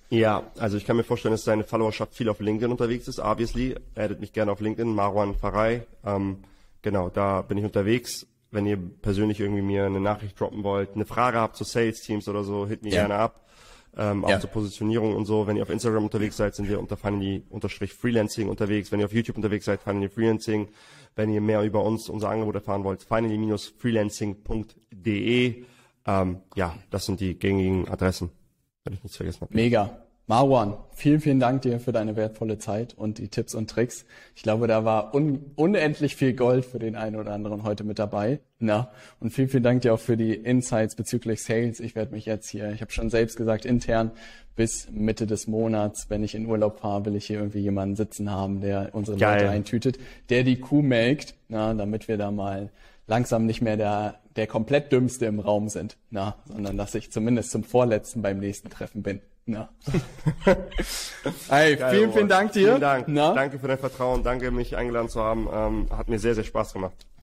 Ja, also ich kann mir vorstellen, dass seine Followerschaft viel auf LinkedIn unterwegs ist. Obviously, addet mich gerne auf LinkedIn, Marwan Farai. Genau, da bin ich unterwegs. Wenn ihr persönlich irgendwie mir eine Nachricht droppen wollt, eine Frage habt zu Sales Teams oder so, hit mir gerne ab. Auch zur Positionierung und so. Wenn ihr auf Instagram unterwegs seid, sind wir unter Finally_Freelancing unterwegs. Wenn ihr auf YouTube unterwegs seid, Finally Freelancing. Wenn ihr mehr über uns, unser Angebot erfahren wollt, finally-freelancing.de. Ja, das sind die gängigen Adressen, wenn ich nichts vergessen habe. Mega. Marwan, vielen Dank dir für deine wertvolle Zeit und die Tipps und Tricks. Ich glaube, da war unendlich viel Gold für den einen oder anderen heute mit dabei. Und vielen Dank dir auch für die Insights bezüglich Sales. Ich werde mich jetzt hier, ich habe schon selbst gesagt, intern bis Mitte des Monats, wenn ich in Urlaub fahre, will ich hier irgendwie jemanden sitzen haben, der unsere Leute eintütet, der die Kuh melkt, damit wir da mal langsam nicht mehr der komplett Dümmste im Raum sind, sondern dass ich zumindest zum Vorletzten beim nächsten Treffen bin. Hey, vielen Dank dir. Vielen Dank. Danke für dein Vertrauen. Danke, mich eingeladen zu haben. Hat mir sehr, sehr Spaß gemacht.